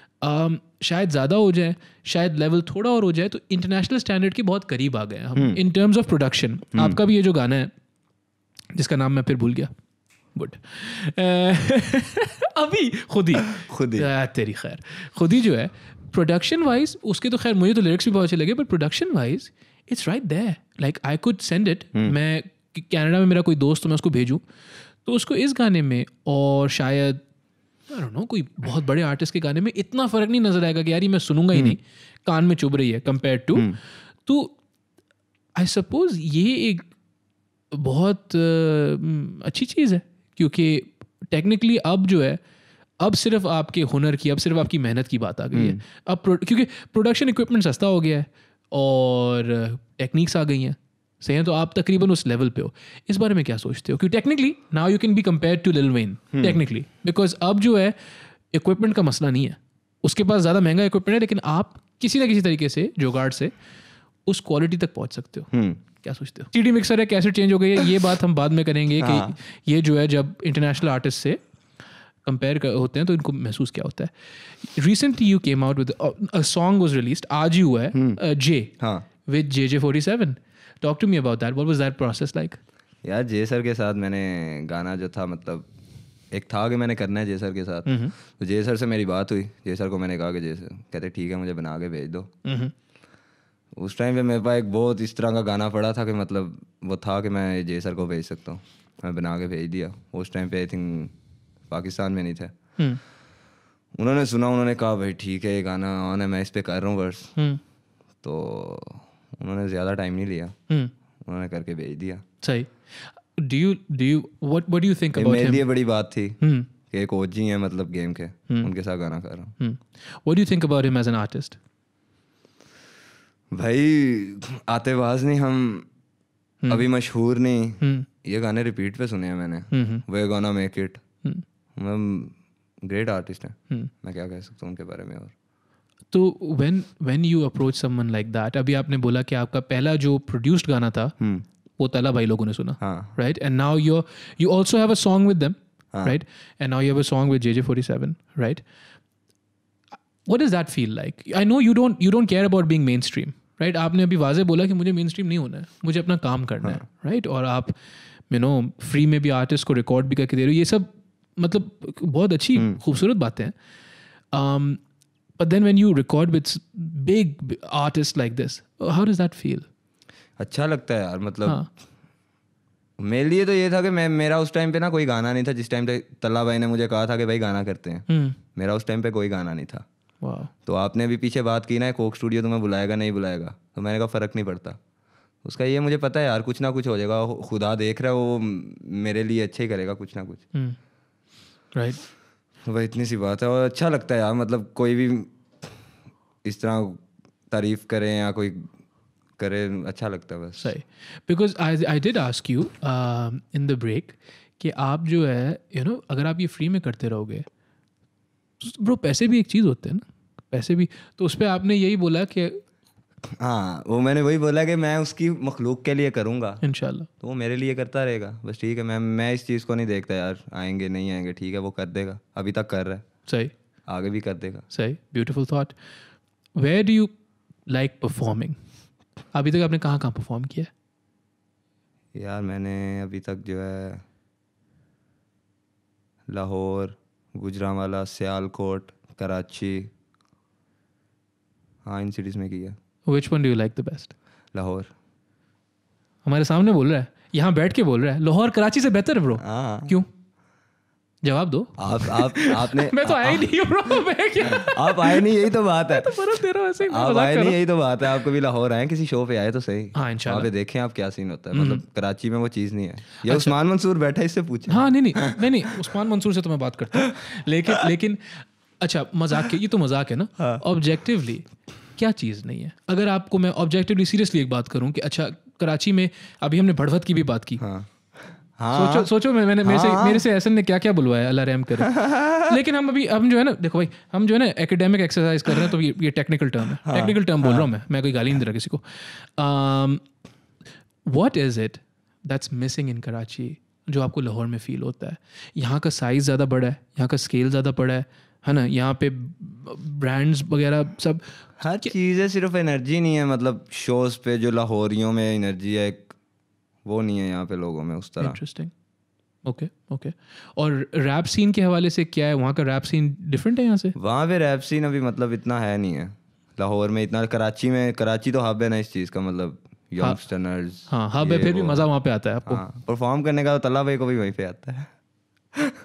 शायद ज़्यादा हो जाए, शायद लेवल थोड़ा और हो जाए, तो इंटरनेशनल स्टैंडर्ड के बहुत करीब आ गए हम इन टर्म्स ऑफ प्रोडक्शन। आपका भी ये जो गाना है जिसका नाम मैं फिर भूल गया, गुड अभी खुद ही खुद ही तेरी खैर, खुद ही जो है प्रोडक्शन वाइज उसके, तो खैर मुझे तो लिरिक्स भी बहुत अच्छे लगे, but production wise it's right there, like I could send it. मैं कनाडा में मेरा कोई दोस्त तो मैं उसको भेजूँ तो उसको इस गाने में और शायद आई डोंट नो कोई बहुत बड़े आर्टिस्ट के गाने में इतना फ़र्क नहीं नज़र आएगा कि यार ये मैं सुनूंगा ही नहीं, कान में चुभ रही है कंपेयर टू. तो आई सपोज ये एक बहुत uh, अच्छी चीज़ है, क्योंकि टेक्निकली अब जो है, अब सिर्फ आपके हुनर की, अब सिर्फ आपकी मेहनत की बात आ गई है. अब प्रो, क्योंकि प्रोडक्शन इक्विपमेंट सस्ता हो गया है और टेक्निक्स आ गई हैं, सही है, तो आप तकरीबन उस लेवल पे हो. इस बारे में क्या सोचते हो? क्योंकि technically now you can be compare to Lil Wayne technically, because अब जो है इक्विपमेंट का मसला नहीं है, उसके पास ज़्यादा महंगा इक्विपमेंट है, लेकिन आप किसी ना किसी तरीके से जुगाड़ से उस क्वालिटी तक पहुंच सकते हो. क्या सोचते हो? सीडी मिक्सर है, कैसेट चेंज हो गई है, ये बात हम बाद में करेंगे कि ये जो है जब इंटरनेशनल आर्टिस्ट से कंपेयर होते हैं तो इनको महसूस क्या होता है. Recently you came out with a song was released, आज ही हुआ है, J with J J forty seven. Talk to me about that. What was that process like? यार जे सर के साथ मैंने गाना जो था, मतलब एक था कि मैंने करना है जे सर के साथ, तो जे सर से मेरी बात हुई. जे सर को मैंने कहा कि जे सर कहते ठीक है मुझे बना के भेज दो. उस टाइम पे मेरे पास एक बहुत इस तरह का गाना पड़ा था कि मतलब वो था कि मैं जे सर को भेज सकता हूँ. मैं बना के भेज दिया. उस टाइम पे आई थिंक पाकिस्तान में नहीं थे. उन्होंने सुना, उन्होंने कहा भाई ठीक है ये गाना ऑन है, मैं इस पे कर रहा हूँ वर्स. तो उन्होंने ज़्यादा टाइम नहीं लिया, उन्होंने करके भेज दिया. सही. Do you do you what what do you think about him? मेरे लिए बड़ी बात थी कि एक ओजी है मतलब गेम के, उनके साथ गाना कर रहा हूँ. What do you think about him as an artist? भाई आतेबाज नहीं हम, अभी मशहूर नहीं, ये गाने रिपीट पे सुने हैं मैंने. वे गाना मेक इट, ग्रेट आर्टिस्ट हैं. मैं क्या कह सकता हूँ उनके बारे में. और तो when when you approach someone like that, अभी आपने बोला कि आपका पहला जो प्रोड्यूस्ड गाना था वो तला भाई लोगों ने सुना, right? And now you you also have a song with them, right? And now you have a song with J J forty seven, right? What does that feel like? I know you don't you don't care about being mainstream, right? आपने अभी वाज़े बोला कि मुझे mainstream नहीं होना है, मुझे अपना काम करना है, right? और आप you know फ्री में भी आर्टिस्ट को रिकॉर्ड भी करके दे रहे हो, ये सब मतलब बहुत अच्छी खूबसूरत बातें हैं. um, but then when you record with big artists like this, how does that feel? अच्छा लगता है यार. मतलब हाँ. मेरे लिए तो ये था कि मैं मेरा उस टाइम पे ना कोई गाना नहीं था. जिस टाइम पे तल्ला भाई ने मुझे कहा था कि भाई गाना करते हैं, hmm. मेरा उस टाइम पे कोई गाना नहीं था. Wow. तो आपने भी पीछे बात की ना कोक स्टूडियो तुम्हें बुलाएगा नहीं बुलाएगा, तो मैंने कहा फ़र्क नहीं पड़ता उसका. ये मुझे पता है यार कुछ ना कुछ हो जाएगा, खुदा देख रहा है, वो मेरे लिए अच्छा ही करेगा कुछ ना कुछ, राइट? hmm. right. तो भाई इतनी सी बात है. और अच्छा लगता है यार, मतलब कोई भी इस तरह तारीफ़ करे या कोई करे, अच्छा लगता है बस. सही. Because I I did ask you in the break कि आप जो है यू you नो know, अगर आप ये फ्री में करते रहोगे ब्रो, पैसे भी एक चीज़ होते हैं ना, पैसे भी. तो उस पर आपने यही बोला कि हाँ, वो मैंने वही बोला कि मैं उसकी मखलूक के लिए करूँगा इंशाल्लाह, तो वो मेरे लिए करता रहेगा बस. ठीक है, मैं मैं इस चीज़ को नहीं देखता यार आएंगे नहीं आएंगे, ठीक है वो कर देगा, अभी तक कर रहा है. सही. आगे भी कर देगा. सही. Beautiful thought. Where do you like performing? अभी तक आपने कहाँ कहाँ परफॉर्म किया है? यार मैंने अभी तक जो है लाहौर, गुजरांवाला, सियालकोट, कराची, हाँ इन सिटीज़ में किया. Which one do you like the best? Lahore. हमारे सामने बोल रहा है, यहाँ बैठ के बोल रहा है लाहौर कराची से बेहतर है ब्रो. हाँ. क्यों? जवाब दो. आप आप आपने मैं तो आया ही नहीं ब्रो. मैं क्या? आप आए नहीं, यही तो बात है. तो फर्क दे रहा हूँ ऐसे ही. आप आए नहीं, यही तो बात है. आपको भी लाहौर आए किसी शो पे आए तो सही. हाँ इंशाल्लाह. वहाँ पे देखें आप क्या सीन होता है. मतलब कराची में वो चीज़ नहीं है. ये उस्मान मंसूर बैठा है, इससे पूछे. हाँ नहीं नहीं नहीं नहीं उस्मान मंसूर से तो मैं बात करता हूँ, लेकिन लेकिन अच्छा मजाक के, ये तो मजाक है ना. ऑब्जेक्टिवली क्या चीज़ नहीं है? अगर आपको मैं ऑब्जेक्टिवली सीरियसली एक बात करूँ कि अच्छा कराची में अभी हमने भड़वत की भी बात की. हाँ. हाँ. सोचो सोचो मैं मैंने मेरे से मेरे से एहसन ने क्या क्या बुलवाया, अल्लाह रहम करे. लेकिन हम अभी हम जो है ना, देखो भाई हम जो है ना एकेडमिक एक्सरसाइज कर रहे हैं, तो ये ये टेक्निकल टर्म है. टेक्निकल टर्म बोल रहा हूँ मैं मैं कोई गाली नहीं दे रहा किसी को. What is it that's missing in Karachi जो आपको लाहौर में फील होता है? यहाँ का साइज़ ज़्यादा बड़ा है, यहाँ का स्केल ज़्यादा बड़ा है है ना, यहाँ पे ब्रांड्स वगैरह सब हर चीज़ें. सिर्फ एनर्जी नहीं है, मतलब शोज़ पे जो लाहौरियों में एनर्जी है वो नहीं है यहाँ पे लोगों में उस तरह. इंटरेस्टिंग. Okay okay. और रैप सीन के हवाले से क्या है, वहाँ का रैप सीन डिफरेंट है यहाँ से? वहाँ पे रैप सीन अभी मतलब इतना है नहीं है लाहौर में इतना. कराची में, कराची तो हब है ना इस चीज़ का, मतलब यंगस्टर्स. हाँ हब है, फिर भी मज़ा वहाँ पे आता है आपको. हाँ, परफॉर्म करने का तो तल्ला भाई को भी वहीं पे आता है.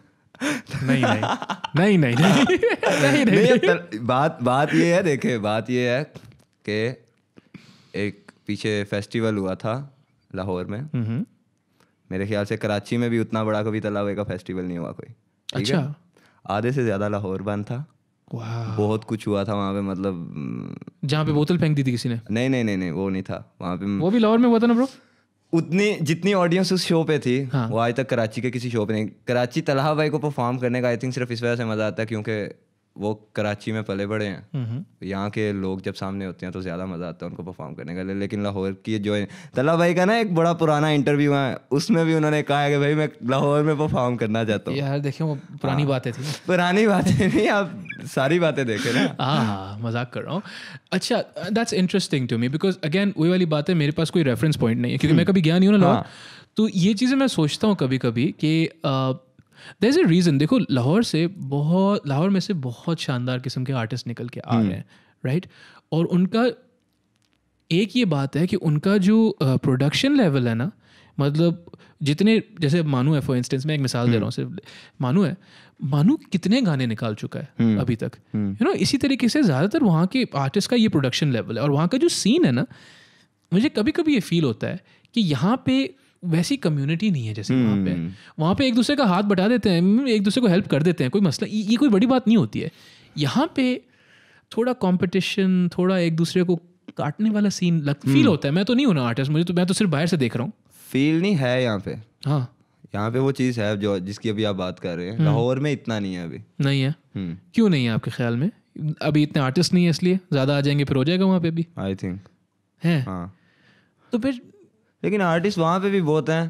नहीं नहीं नहीं नहीं नहीं नहीं नहीं नहीं तर, बात बात ये है, देखे बात ये है कि एक पीछे फेस्टिवल हुआ था लाहौर में, हम्म, मेरे ख्याल से कराची में भी उतना बड़ा कभी तलावे का फेस्टिवल नहीं हुआ कोई, ठीक है? अच्छा, आधे से ज़्यादा लाहौर बंद था, वाह, बहुत कुछ हुआ था वहाँ पे, मतलब जहाँ पे बोतल फेंक दी थी किसी ने, नहीं नहीं नहीं नहीं वो नहीं था वहाँ पे। वो भी लाहौर में हुआ था ना ब्रो? उतनी जितनी ऑडियंस उस शो पे थी हाँ। वो आज तक कराची के किसी शो पे नहीं। कराची तलहा भाई को परफॉर्म करने का आई थिंक सिर्फ इस वजह से मज़ा आता है क्योंकि वो कराची में पले बड़े हैं, हम्म, यहाँ के लोग जब सामने होते हैं तो ज़्यादा मज़ा आता है उनको परफॉर्म करने का। लेकिन लाहौर की जो है तलहा भाई का ना एक बड़ा पुराना इंटरव्यू है, उसमें भी उन्होंने कहा है कि भाई मैं लाहौर में परफॉर्म करना चाहता हूँ। यार देखिए वो पुरानी बातें थी, पुरानी बातें नहीं, आप सारी बातें देखे ना। हाँ मजाक कर रहा हूँ। अच्छा, that's interesting to me because again वही वाली बात है, मेरे पास कोई रेफरेंस पॉइंट नहीं है क्योंकि मैं कभी गया नहीं हूँ ना लाहौर। तो ये चीज़ें मैं सोचता हूँ कभी कभी कि देयर इज़ अ रीज़न। देखो लाहौर से बहुत लाहौर में से बहुत शानदार किस्म के आर्टिस्ट निकल के आ रहे हैं, राइट? और उनका एक ये बात है कि उनका जो प्रोडक्शन लेवल है ना, मतलब जितने, जैसे मानू है फॉर इंस्टेंस, मैं एक मिसाल दे रहा हूँ सिर्फ, मानू है, मानू कितने गाने निकाल चुका है अभी तक, यू नो। इसी तरीके से ज़्यादातर वहाँ के आर्टिस्ट का ये प्रोडक्शन लेवल है। और वहाँ का जो सीन है ना, मुझे कभी कभी ये फील होता है कि यहाँ पे वैसी कम्युनिटी नहीं है जैसे वहाँ पे। वहाँ पे एक दूसरे का हाथ बटा देते हैं, एक दूसरे को हेल्प कर देते हैं, कोई मसला, ये कोई बड़ी बात नहीं होती है। यहाँ पे थोड़ा कंपटीशन, थोड़ा एक दूसरे को काटने वाला सीन लग फील होता है। मैं तो नहीं हूँ ना आर्टिस्ट, मुझे तो, मैं तो सिर्फ बाहर से देख रहा हूँ। फील नहीं है यहाँ पे, हाँ यहाँ पे वो चीज़ है जो जिसकी अभी आप बात कर रहे हैं, लाहौर में इतना नहीं है अभी। नहीं है? हम्म क्यों नहीं है आपके ख्याल में? अभी इतने आर्टिस्ट नहीं है इसलिए? ज़्यादा आ जाएंगे फिर हो जाएगा वहाँ पे भी, आई थिंक है? हाँ। तो फिर लेकिन आर्टिस्ट वहाँ पे भी बहुत हैं,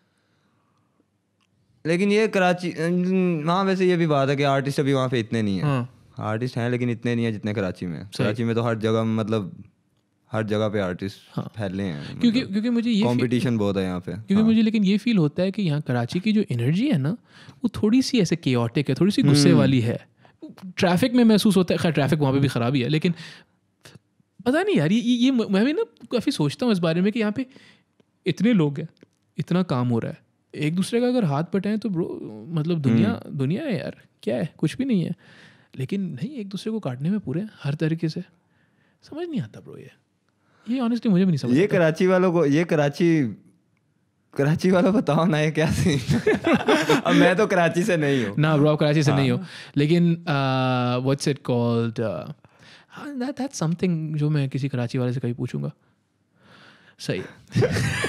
लेकिन ये कराची वहाँ वैसे ये भी बात है कि आर्टिस्ट अभी वहाँ पे इतने नहीं है। हाँ आर्टिस्ट हैं लेकिन इतने नहीं है जितने कराची में। कराची में तो हर जगह, मतलब हर जगह पे आर्टिस्ट फैले हैं, क्योंकि क्योंकि मुझे ये कंपटीशन बहुत है यहाँ पे। क्योंकि मुझे लेकिन ये फील होता है कि यहाँ कराची की जो एनर्जी है ना, वो थोड़ी सी ऐसे केओटिक है, थोड़ी सी गुस्से वाली है। ट्रैफिक में महसूस होता है, खैर ट्रैफिक वहाँ पे भी ख़राब ही है, लेकिन पता नहीं यार, ये ये मैं भी ना काफ़ी सोचता हूँ इस बारे में कि यहाँ पे इतने लोग हैं, इतना काम हो रहा है, एक दूसरे का अगर हाथ बटाएं तो ब्रो, मतलब दुनिया दुनिया है यार, क्या है, कुछ भी नहीं है। लेकिन नहीं, एक दूसरे को काटने में पूरे हर तरीके से, समझ नहीं आता ब्रो। ये ये ऑनेस्टली मुझे भी नहीं समझ ये आता। कराची वालों को, ये कराची कराची वालों बताओ ना ये क्या सीन। अब मैं तो कराची से नहीं हूँ ना ब्रो, आप कराची से नहीं हो, लेकिन what's it called, that that's something जो मैं किसी कराची वाले से कहीं पूछूंगा। सही है।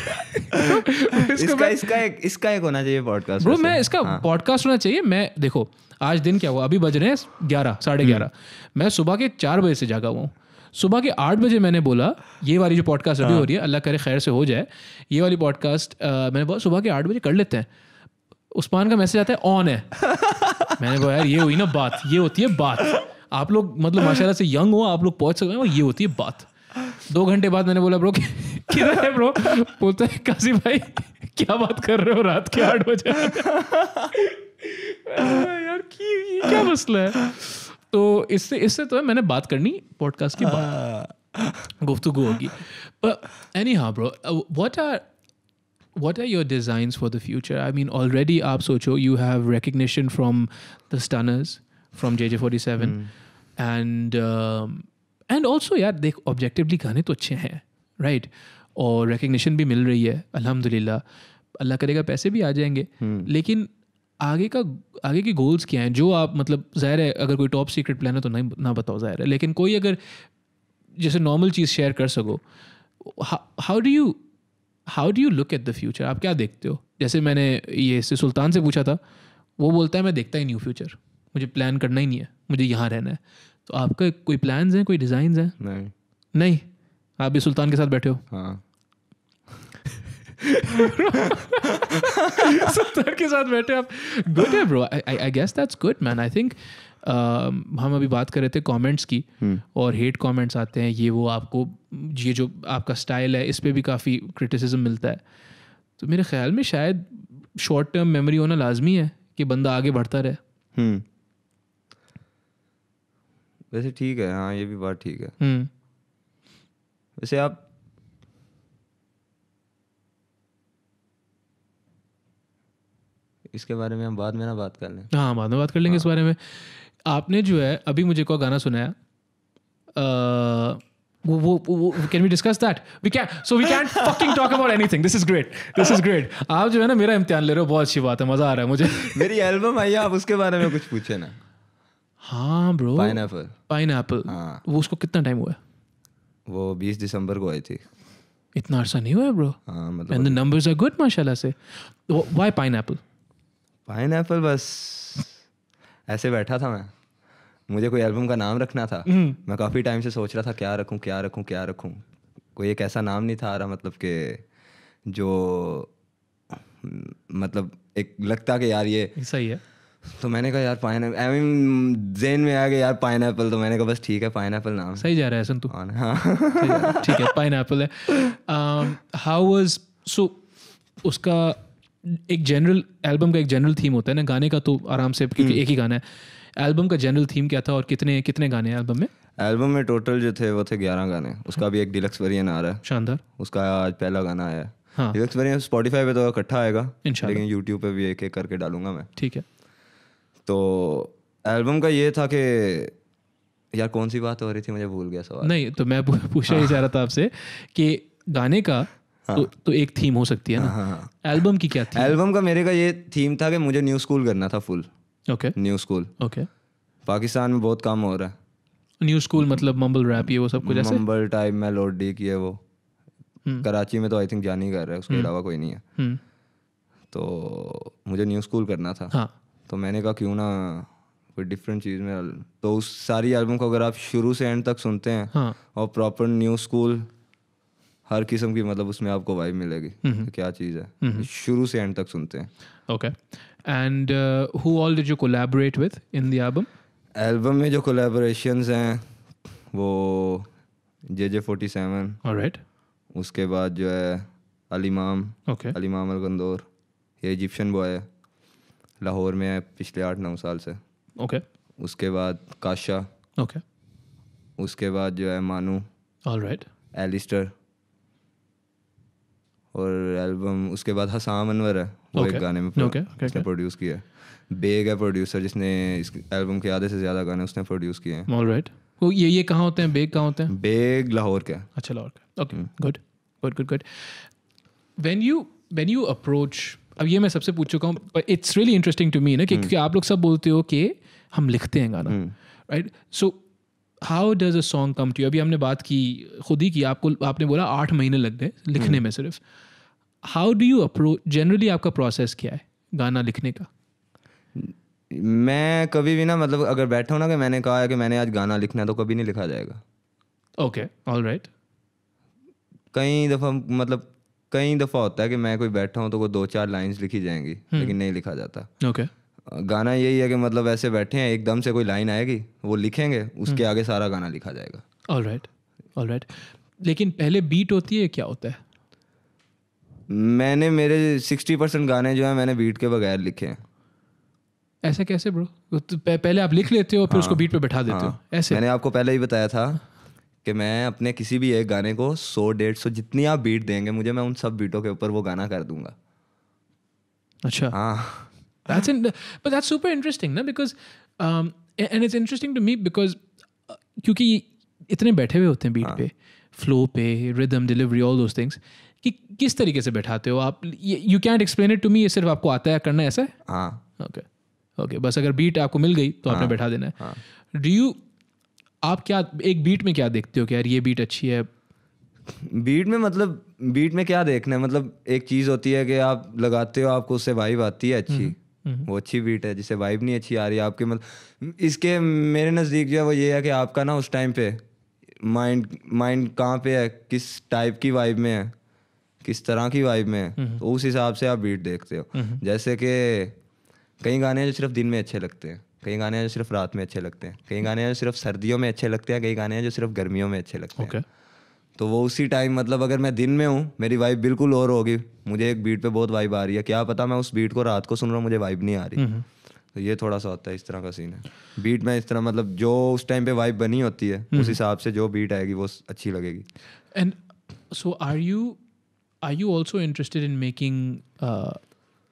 इसका इसका एक इसका एक होना चाहिए पॉडकास्ट ब्रो, मैं इसका पॉडकास्ट होना चाहिए। मैं देखो आज दिन क्या हुआ, अभी बज रहे हैं ग्यारह साढ़े ग्यारह, मैं सुबह के चार बजे से जागा हुआ हूँ। सुबह के आठ बजे मैंने बोला ये वाली जो पॉडकास्ट अभी हो रही है, अल्लाह करे खैर से हो जाए, ये वाली पॉडकास्ट मैंने बोला सुबह के आठ बजे कर लेते हैं। उस्मान का मैसेज आता है ऑन है। मैंने बोला यार ये हुई ना बात, ये होती है बात। आप लोग मतलब माशाल्लाह से यंग हो, आप लोग पहुंच सकते हो, ये होती है बात। दो घंटे बाद मैंने बोला ब्रो किधर है ब्रो? बोलता है काजी भाई क्या बात कर रहे हो रात के आठ बजे? यार की क्या मसला है? तो इससे इससे तो मैंने बात करनी पॉडकास्ट की बात, गुफ्तगू होगी। But anyhow bro, uh, what are what are your designs for the future? I mean already आप सोचो, you have recognition from the Stunners, from J J forty-seven, and um, and also यार देख objectively गाने तो अच्छे हैं, right? और recognition भी मिल रही है अल्हम्दुलिल्लाह, अल्लाह करेगा पैसे भी आ जाएंगे। लेकिन आगे का आगे के गोल्स क्या हैं जो आप, मतलब ज़ाहिर है अगर कोई टॉप सीक्रेट प्लान है तो नहीं ना बताओ ज़ाहिर है, लेकिन कोई अगर जैसे नॉर्मल चीज़ शेयर कर सको, how do you how do you look at the future? आप क्या देखते हो? जैसे मैंने ये इससे सुल्तान से पूछा था, वो बोलता है मैं देखता ही नहीं हूँ फ्यूचर, मुझे प्लान करना ही नहीं है, मुझे यहाँ रहना है। तो आपका कोई प्लान्स हैं, कोई डिज़ाइंस हैं? नहीं नहीं, आप भी सुल्तान के साथ बैठे हो? हाँ। सुल्तान के साथ बैठे आप, गुड है bro, I guess that's good man. I think हम अभी बात कर रहे थे कमेंट्स की, और हेट कमेंट्स आते हैं, ये वो, आपको ये जो आपका स्टाइल है इस पे भी काफ़ी क्रिटिसिज्म मिलता है। तो मेरे ख्याल में शायद शॉर्ट टर्म मेमोरी होना लाजमी है कि बंदा आगे बढ़ता रहे। हम्म वैसे ठीक है, हाँ ये भी बात ठीक है। हम्म वैसे आप इसके बारे में हम बाद में ना बात कर लें. हाँ बाद में बात कर लेंगे इस बारे में. आपने जो है अभी मुझे को गाना सुनाया, uh, वो वो can we discuss that? We can. So we can fucking talk about anything. This is great, this is great. आप जो है ना मेरा इम्तिहान ले रहे हो, बहुत अच्छी बात है, मजा आ रहा है मुझे. मेरी एल्बम आई है, आप उसके बारे में कुछ पूछे ना. हाँ ब्रो, पाइनएप्पल. पाइनएप्पल. हाँ. वो उसको कितना टाइम हुआ है? वो बीस दिसंबर को आई थी. इतना अरसा नहीं हुआ है ब्रो. हाँ मतलब. And the numbers are good माशाल्लाह से. Why pineapple? पाइनएप्पल बस ऐसे बैठा था मैं, मुझे कोई एल्बम का नाम रखना था. मैं काफ़ी टाइम से सोच रहा था क्या रखूं क्या रखूं क्या रखूं. कोई एक ऐसा नाम नहीं था आ रहा, मतलब कि जो मतलब एक लगता कि यार ये सही है. तो मैंने कहा यार पाइन आई मीन जेन में आ गया यार पाइनएप्पल. तो मैंने कहा बस ठीक है पाइनएप्पल नाम. सही जा रहा है सुन तू. हाँ ठीक है पाइनएप्पल है. हाउ वाज सो उसका एक जनरल एल्बम का एक जनरल थीम होता है ना, गाने का तो आराम से क्योंकि एक ही गाना है. एल्बम का जनरल थीम क्या था और कितने कितने गाने हैं एल्बम में? एल्बम में टोटल जो थे वो थे ग्यारह गाने. उसका भी एक डिलक्स वेरिएंट आ रहा है. शानदार. उसका आज पहला गाना आया है. हाँ. डिलक्स वेरिएंट स्पॉटिफाई पे तो इकट्ठा आएगा, इंशाल्लाह. लेकिन यूट्यूब पे भी एक एक करके डालूंगा मैं. ठीक है. तो एल्बम का ये था कि यार कौन सी बात हो रही थी, मुझे भूल गया सवाल. नहीं तो मैं पूछा ही चाह रहा था आपसे कि गाने का हाँ. तो, तो एक थीम हो सकती है ना. हाँ, हाँ. एल्बम की क्या थी? एल्बम का मेरे का ये थीम था कि मुझे न्यू स्कूल करना था full. Okay new school. Okay. Pakistan में बहुत कम हो रहा है न्यू स्कूल मतलब मम्बल रैप ये वो सब कुछ ऐसे. मम्बल टाइप मेलोडी की है वो. कराची में तो आई थिंक जान ही कर रहा है, उसके अलावा कोई नहीं है. हम्म. तो मुझे न्यू स्कूल करना था. हाँ. तो मैंने कहा क्यों ना कोई डिफरेंट चीज़ में. तो उस सारी एल्बम को अगर आप शुरू से एंड तक सुनते हैं हाँ. और प्रॉपर न्यू स्कूल हर किस्म की, मतलब उसमें आपको वाइब मिलेगी कि क्या चीज़ है. शुरू से एंड तक सुनते हैं. Okay. And who all did you collaborate with in the album? Album में जो कोलैबोरेशंस हैं वो J J forty seven. Alright. उसके बाद जो है अलीमाम. ओके. अलीमाम अलगंदोर, ये इजिप्शियन बॉय है, लाहौर में है पिछले आठ नौ साल से. ओके. उसके बाद काशा. ओके. उसके बाद जो है मानू. ऑलराइट. एलिस्टर. और एल्बम उसके बाद हसान अनवर है, वो Okay. एक गाने में Okay, okay, उसने okay. प्रोड्यूस किया है. बेग है प्रोड्यूसर, जिसने इस एल्बम के आधे से ज़्यादा गाने उसने प्रोड्यूस किए हैं. ऑलराइट. वो ये ये कहाँ होते हैं? बेग कहाँ होते हैं? बेग लाहौर का. अच्छा लाहौर का. Okay. Good good good good. When you when you approach, अब ये मैं सबसे पूछ चुका हूँ, but it's really interesting to me ना कि क्योंकि आप लोग सब बोलते हो कि हम लिखते हैं गाना, right? So how does a song come to you? अभी हमने बात की खुद ही की, आपको आपने बोला आठ महीने लग गए लिखने में सिर्फ. How do you approach, generally आपका प्रोसेस क्या है गाना लिखने का? मैं कभी भी ना, मतलब अगर बैठा हूँ ना कि मैंने कहा है कि मैंने आज गाना लिखना है, तो कभी नहीं लिखा जाएगा. ओके. ऑलराइट. कई दफ़ा मतलब कई दफ़ा होता है कि मैं कोई बैठा हूँ तो वो दो चार लाइंस लिखी जाएंगी, लेकिन नहीं लिखा जाता. ओके. गाना यही है कि मतलब ऐसे बैठे हैं, एकदम से कोई लाइन आएगी, वो लिखेंगे, उसके आगे सारा गाना लिखा जाएगा. ऑलराइट. ऑलराइट. लेकिन पहले बीट होती है, क्या होता है? मैंने मेरे सिक्सटी परसेंट गाने जो है मैंने बीट के बगैर लिखे हैं. ऐसा कैसे ब्रो? तो पहले आप लिख लेते हो फिर उसको बीट पे बैठा देते हो ऐसे? मैंने आपको पहले ही बताया था कि मैं अपने किसी भी एक गाने को सौ डेढ़ सौ जितनी आप बीट देंगे मुझे, मैं उन सब बीटों के ऊपर वो गाना कर दूंगा. अच्छा. हाँ. That's in, but that's super interesting ना, because um, and it's interesting to me because uh, क्योंकि इतने बैठे हुए होते हैं बीट पे, फ्लो पे, rhythm, delivery, all those things, कि किस तरीके से बैठाते हो आप? You can't explain it to me, ये सिर्फ आपको आता है करना ऐसा है? हाँ. Okay okay. बस अगर बीट आपको मिल गई तो आपने बैठा देना है. डू यू, आप क्या एक बीट में क्या देखते हो कि यार ये बीट अच्छी है? बीट में मतलब बीट में क्या देखना है, मतलब एक चीज़ होती है कि आप लगाते हो, आपको उससे वाइब आती है अच्छी, वो अच्छी बीट है. जिससे वाइब नहीं अच्छी आ रही है आपके, मतलब इसके मेरे नज़दीक जो है वो ये है कि आपका ना उस टाइम पे माइंड माइंड कहाँ पे है, किस टाइप की वाइब में है, किस तरह की वाइब में है, तो उस हिसाब से आप बीट देखते हो. जैसे कि कई गाने हैं जो सिर्फ दिन में अच्छे लगते हैं, कई गाने हैं जो सिर्फ रात में अच्छे लगते हैं, कई गाने हैं जो सिर्फ सर्दियों में अच्छे लगते हैं, कई गाने हैं जो सिर्फ गर्मियों में अच्छे लगते हैं. okay. तो वो उसी टाइम, मतलब अगर मैं दिन में हूँ मेरी वाइब बिल्कुल और होगी, मुझे एक बीट पे बहुत वाइब आ रही है, क्या पता मैं उस बीट को रात को सुन रहा हूँ मुझे वाइब नहीं आ रही. तो ये थोड़ा सा होता है, इस तरह का सीन है. बीट में इस तरह, मतलब जो उस टाइम पे वाइब बनी होती है उस हिसाब से जो बीट आएगी वो अच्छी लगेगी. And so are you are you also interested in making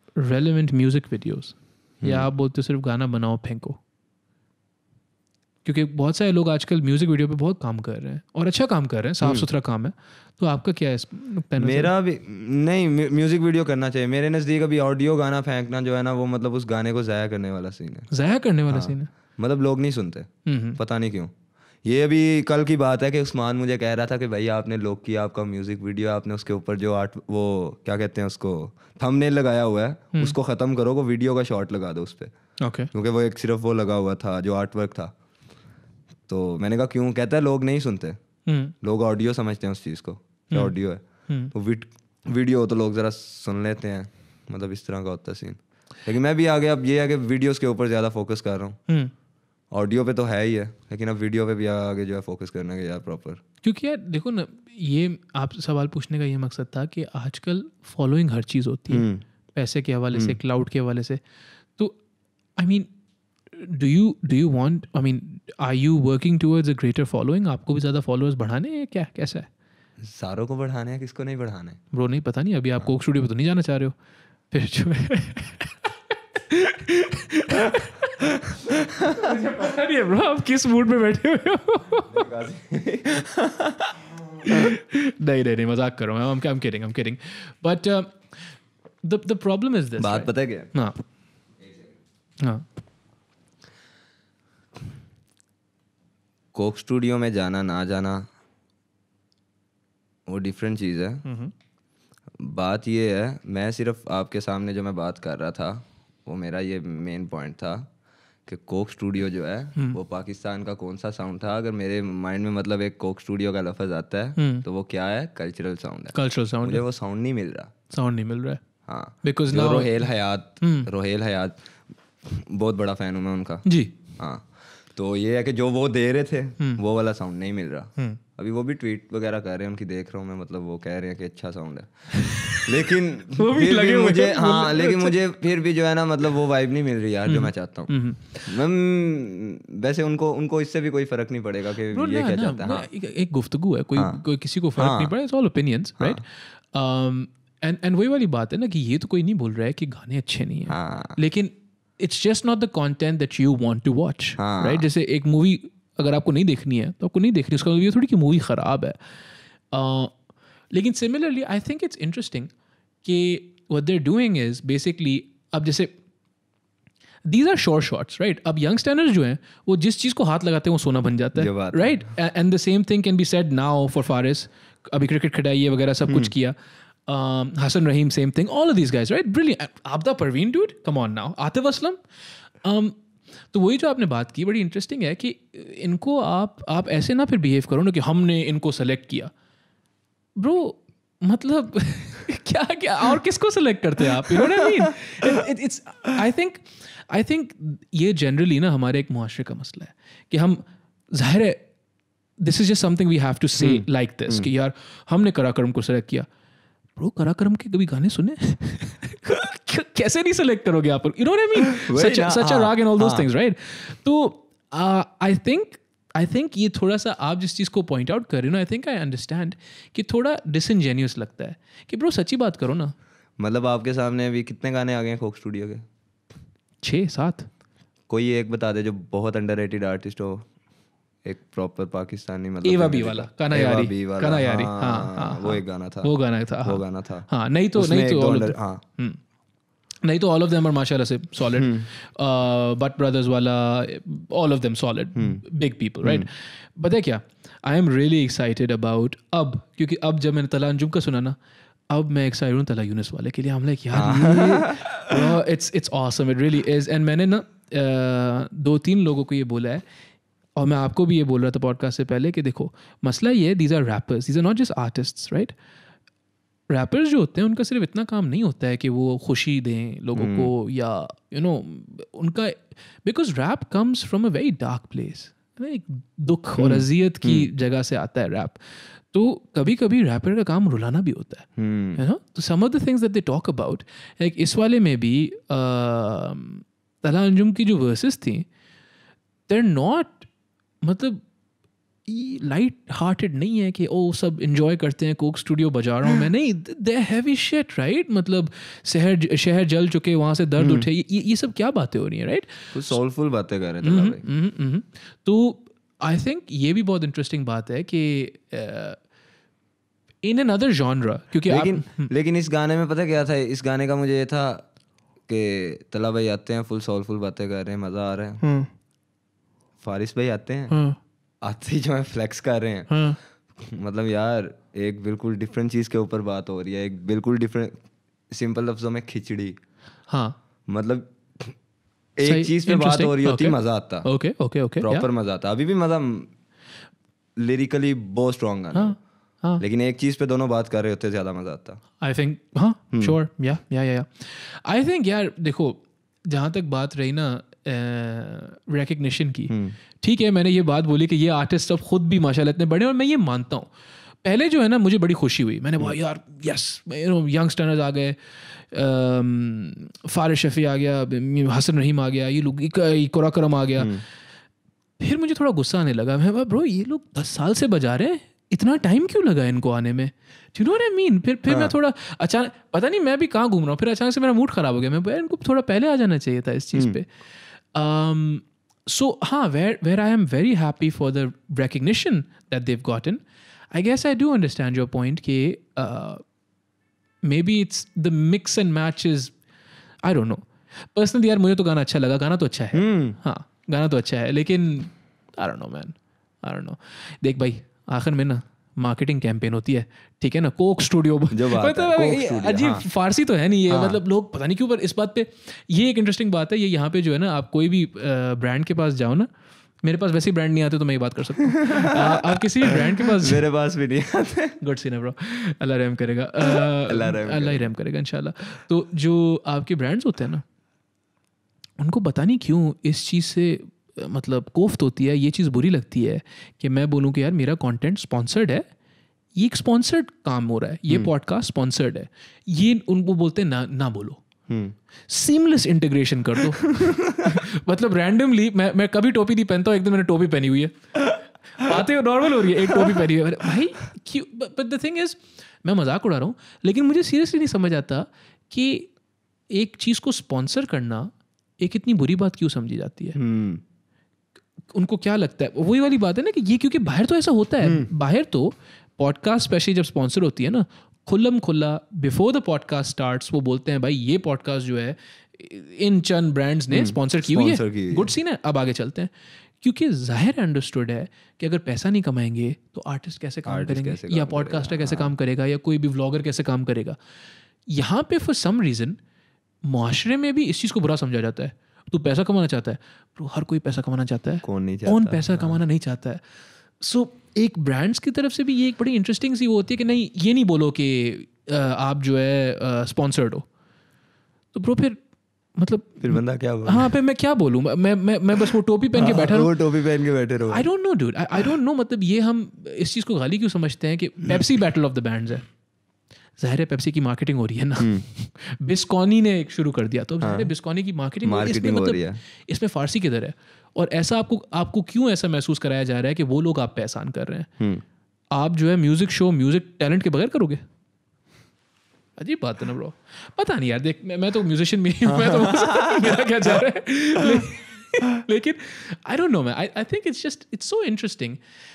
relevant music videos, या आप बोलते हो सिर्फ गाना बनाओ फेंको? क्योंकि बहुत सारे लोग आजकल म्यूजिक वीडियो पे बहुत काम कर रहे हैं और अच्छा काम कर रहे हैं, साफ सुथरा काम है. तो आपका क्या है इस पे नज़र? मेरा भी नहीं, म्यूजिक वीडियो करना चाहिए मेरे नज़दीक. अभी ऑडियो गाना फेंकना जो है ना, वो मतलब उस गाने को ज़ाया करने वाला सीन है. ज़ाया करने वाला सीन है. मतलब लोग नहीं सुनते, पता नहीं क्यों. ये अभी कल की बात है कि उस्मान मुझे कह रहा था कि भाई आपने लोग किया आपका म्यूजिक वीडियो, आपने उसके ऊपर जो आर्ट, वो क्या कहते हैं उसको, थंबनेल लगाया हुआ है, उसको ख़त्म करो, वो वीडियो का शॉट लगा दो उस पर. ओके. क्योंकि वो एक सिर्फ वो लगा हुआ था जो आर्ट वर्क था. तो मैंने कहा क्यों? कहता है लोग नहीं सुनते, लोग ऑडियो समझते हैं उस चीज़ को, क्या ऑडियो है. तो वीडियो तो लोग ज़रा सुन लेते हैं, मतलब इस तरह का होता है सीन. लेकिन मैं भी आगे अब ये है कि वीडियोस के ऊपर ज़्यादा फोकस कर रहा हूँ. ऑडियो पे तो है ही है, लेकिन अब वीडियो पे भी आगे जो है फोकस करना है यार प्रॉपर. क्योंकि यार देखो ना, ये आप सवाल पूछने का ये मकसद था कि आजकल फॉलोइंग हर चीज़ होती है, पैसे के हवाले से, क्लाउड के हवाले से. तो I mean do you do you want, I mean are you working towards a greater following? आपको भी ज़्यादा फॉलोअर्स बढ़ाने हैं क्या, कैसा है? सारों को बढ़ाने हैं, किसको नहीं बढ़ाने? ब्रो नहीं पता नहीं, अभी आप कोक स्टूडियो पे तो नहीं जाना चाह रहे हो फिर जो मुझे पता नहीं है ब्रो आप किस मूड में बैठे हुए हो. नहीं नहीं नहीं मजाक कर रहा हूँ. I'm kidding, I'm kidding. But uh, the the problem is this. बात पता है क्या? हाँ हाँ. कोक स्टूडियो में जाना ना जाना वो डिफरेंट चीज़ है. बात ये है, मैं सिर्फ आपके सामने जो मैं बात कर रहा था वो मेरा ये मेन पॉइंट था कि कोक स्टूडियो जो है वो पाकिस्तान का कौन सा साउंड था. अगर मेरे माइंड में मतलब एक कोक स्टूडियो का लफ्ज़ आता है तो वो क्या है? कल्चरल साउंड है. Cultural sound. मुझे वो साउंड नहीं मिल रहा. साउंड नहीं मिल रहा है. हाँ, बिकॉज जो रोहेल हयात, रोहेल हयात बहुत बड़ा फ़ैन हूँ मैं उनका जी. हाँ, तो ये है कि जो वो दे रहे थे वो वाला साउंड नहीं मिल रहा. अभी वो भी ट्वीट वगैरह कर रहे हैं, उनकी देख रहा हूँ मैं, मतलब वो कह रहे हैं कि अच्छा साउंड है. लेकिन वो भी फिर लगे भी हुए मुझे हैं, हाँ लेकिन मुझे फिर भी जो है ना, मतलब वो वाइब नहीं मिल रही यार जो मैं चाहता हूँ. मैं वैसे उनको उनको इससे भी कोई फर्क नहीं पड़ेगा कि ये क्या चाहता है. हाँ, एक गुफ्तगू है, कोई कोई किसी को फर्क नहीं पड़ा. It's all opinions, right? And and वही वाली बात है ना कि ये तो कोई नहीं बोल रहा है कि गाने अच्छे नहीं हैं, लेकिन it's just not the content that you want to watch, right? जैसे एक मूवी अगर आपको नहीं देखनी है तो आपको नहीं देखनी, उसका ये थोड़ी कि मूवी ख़राब है. uh, लेकिन similarly I think it's interesting कि what they are doing is basically, अब जैसे these are short shots, right? अब यंगस्टर्स जो हैं वो जिस चीज़ को हाथ लगाते हैं वो सोना बन जाता है, right? And the same thing can be said now for Faris. अभी क्रिकेट खिलाइए वगैरह सब कुछ किया. Hasan Raheem same thing, all of these guys, right? Brilliant. Abida Parveen dude, come on now. Atif Aslam. um, तो वही जो आपने बात की बड़ी इंटरेस्टिंग है कि इनको आप आप ऐसे ना फिर बिहेव करो ना कि हमने इनको सेलेक्ट किया. ब्रो मतलब क्या क्या और किसको सेलेक्ट करते हैं आप? You know what I mean? It's I think I think ये जनरली ना हमारे एक मुआशरे का मसला है कि हम, जाहिर है this is just something we have to say like this कि यार हमने कराक्रम को सेलेक्ट किया. ब्रो कराक्रम के कभी गाने सुने? कैसे नहीं सेलेक्ट करोगे आप? You know what I mean? Such such a raag and all those things, right? तो आई थिंक आई थिंक ये थोड़ा सा आप जिस चीज़ को पॉइंट आउट कर रहे हो ना, आई थिंक आई अंडरस्टैंड कि थोड़ा डिसइनजेन्यूस लगता है कि ब्रो सच्ची बात करो ना. मतलब आपके सामने अभी कितने गाने आ गए हैं कोक स्टूडियो के? छः सात. कोई एक बता दे जो बहुत अंडररेटेड आर्टिस्ट हो, एक प्रॉपर पाकिस्तानी, मतलब एवा बी वाला, काना यारी, काना यारी. हाँ हाँ, वो एक गाना था, वो गाना था, वो गाना था. हाँ, नहीं तो नहीं तो ऑल ऑफ हाँ नहीं तो ऑल ऑफ देम आर माशाल्लाह से सॉलिड. बट ब्रदर्स वाला, all of them solid, big people, right? पता है क्या, I am really excited about अब, क्योंकि अब जब मैंने तला अंजुम का सुना ना, अब मैं एक्साइटेड हूँ तला यूनिस वाले के लिए. हम लाइक यार it's it's awesome, it really is. And मैंने ना दो तीन लोगों को ये बोला है, और मैं आपको भी ये बोल रहा था पॉडकास्ट से पहले कि देखो मसला ये है, these are rappers, these are not just artists, right? Rappers जो होते हैं उनका सिर्फ इतना काम नहीं होता है कि वो खुशी दें लोगों को, या यू नो उनका, because rap comes from a very dark place, एक दुख और अजियत की जगह से आता है रैप. तो कभी कभी रैपर का काम रुलाना भी होता है, है ना? तो some of the things that they talk about, like इस वाले में भी तला अंजुम की जो वर्सेस थी, दे आर नॉट, मतलब लाइट हार्टेड नहीं है कि ओ सब इंजॉय करते हैं, कोक स्टूडियो बजा रहा हूँ मैं, नहीं, दे हैवी शिट, राइट? मतलब शहर शहर जल चुके, वहाँ से दर्द उठे, ये ये सब क्या बातें हो रही हैं, राइट? कुछ सोलफुल बातें कर रहे थे। तो आई थिंक ये भी बहुत इंटरेस्टिंग बात है कि इन एन अदर जॉनरा, क्योंकि लेकिन लेकिन इस गाने में पता क्या था, इस गाने का मुझे ये था कि तला भाई आते हैं, फुल सोलफुल बातें कर रहे हैं, मज़ा आ रहा है। फारिस भाई आते हैं, आते ही जो है फ्लेक्स कर रहे हैं। मतलब यार एक बिल्कुल डिफरेंट चीज़ के ऊपर बात हो रही है, एक बिल्कुल डिफरेंट, सिंपल लफ्ज़ों में खिचड़ी। हाँ, मतलब एक चीज़ पे बात हो रही होती, मज़ा आता। ओके ओके ओके, प्रॉपर मज़ा आता। अभी भी मज़ा, लिरिकली बहुत स्ट्रॉन्ग गाना, हाँ, लेकिन एक चीज़ पे दोनों बात कर रहे होते ज़्यादा मज़ा आता। आई थिंक, हाँ, श्योर, या या या आई थिंक यार देखो, जहाँ तक बात रही ना रिकग्निशन की, ठीक है, मैंने ये बात बोली कि ये आर्टिस्ट सब खुद भी माशाल्लाह इतने बड़े, और मैं ये मानता हूँ। पहले जो है ना मुझे बड़ी खुशी हुई, मैंने बोला यार यस, यू नो यंगस्टर्स आ गए, फारिस शफी आ गया, हसन रहीम आ गया, ये लोग कोरा करम आ गया। फिर मुझे थोड़ा गुस्सा आने लगा, मैं ब्रो ये लोग दस साल से बजा रहे हैं, इतना टाइम क्यों लगा इनको आने में? You know what I mean? फिर फिर मैं थोड़ा अचानक, पता नहीं मैं भी कहाँ घूम रहा हूँ, फिर अचानक से मेरा मूड ख़राब हो गया। मैं इनको थोड़ा पहले आ जाना चाहिए था इस चीज़ पे। सो हाँ, where where I am very happy for the recognition that they've gotten. I guess I do understand your point कि maybe it's the mix and match is, I don't know. Personally यार मुझे तो गाना अच्छा लगा, गाना तो अच्छा है, हाँ गाना तो अच्छा है, लेकिन I don't know man, I don't know. देख भाई, आखिर में ना मार्केटिंग कैंपेन होती है, ठीक है ना, कोक स्टूडियो, मतलब अजीब फारसी तो है नहीं ये, मतलब लोग पता नहीं क्यों, पर इस बात पे ये एक इंटरेस्टिंग बात है, ये यहाँ पे जो है ना, आप कोई भी ब्रांड के पास जाओ ना, मेरे पास वैसे ही ब्रांड नहीं आते तो मैं ये बात कर सकता हूँ, आप किसी ब्रांड के पास, मेरे पास भी नहीं आते, गुड सीन है ब्रो, अल्लाह रहम करेगा, अल्लाह ही रहम करेगा इंशाल्लाह। तो जो आपके ब्रांड्स होते हैं ना, उनको पता नहीं क्यों इस चीज़ से मतलब कोफ्त होती है, ये चीज़ बुरी लगती है कि मैं बोलूँ कि यार मेरा कंटेंट स्पॉन्सर्ड है, ये एक स्पॉन्सर्ड काम हो रहा है, ये पॉडकास्ट स्पॉन्सर्ड है, ये उनको बोलते हैं ना ना बोलो, सीमलेस इंटीग्रेशन कर दो। मतलब रैंडमली मैं मैं कभी टोपी नहीं पहनता हूँ, एक दिन मैंने टोपी पहनी हुई है, बातें नॉर्मल हो रही है, एक टोपी पहनी हुई है भाई, क्यों? बट द थिंग इज, मैं मजाक उड़ा रहा हूँ, लेकिन मुझे सीरियसली नहीं समझ आता कि एक चीज़ को स्पॉन्सर करना एक इतनी बुरी बात क्यों समझी जाती है। उनको क्या लगता है, वही वाली बात है ना कि ये, क्योंकि बाहर तो ऐसा होता है, बाहर तो पॉडकास्ट स्पेशली जब स्पॉन्सर होती है ना, खुल्लम खुल्ला बिफोर द पॉडकास्ट स्टार्ट्स वो बोलते हैं भाई ये पॉडकास्ट जो है इन चंद ब्रांड्स ने स्पॉन्सर की हुई है, गुड सीन है, अब आगे चलते हैं। क्योंकि जाहिर अंडरस्टूड है कि अगर पैसा नहीं कमाएंगे तो आर्टिस्ट कैसे काम करेंगे, या पॉडकास्टर कैसे काम करेगा, या कोई भी व्लॉगर कैसे काम करेगा। यहाँ पे फॉर सम रीज़न मुआशरे में भी इस चीज़ को बुरा समझा जाता है। तू पैसा कमाना चाहता है, तो हर कोई पैसा कमाना चाहता है, कौन नहीं चाहता, कौन पैसा कमाना नहीं चाहता है। सो so, एक ब्रांड्स की तरफ से भी ये एक बड़ी इंटरेस्टिंग सी वो होती है कि नहीं, ये नहीं बोलो कि आप जो है स्पॉन्सर्ड हो, तो ब्रो फिर मतलब फिर बंदा क्या बोले? हाँ, फिर मैं क्या बोलूँ, मैं मैं मैं बस वो टोपी पहन के बैठा रहो, वो टोपी पहन के बैठे रहो। I don't know dude, I don't know. मतलब ये हम इस चीज़ को गाली क्यों समझते हैं कि Pepsi battle of the brands है। ज़ाहिर है पेप्सी की मार्केटिंग हो रही है ना, बिस्कॉनी ने एक शुरू कर दिया, तो ज़ाहिर है बिस्कॉनी की मार्केटिंग मार्केटिंग हो रही है, इसमें फारसी किधर है? और ऐसा आपको आपको क्यों ऐसा महसूस कराया जा रहा है कि वो लोग आप पे एहसान कर रहे हैं? आप जो है म्यूजिक शो, म्यूजिक टैलेंट के बगैर करोगे? अजीब बात है ना ब्रो, पता नहीं यार। देख मैं, मैं तो म्यूजिशियन भी हूँ, मैं तो मेरा क्या जा रहा है, ले, लेकिन I don't know man, I I think it's just it's so interesting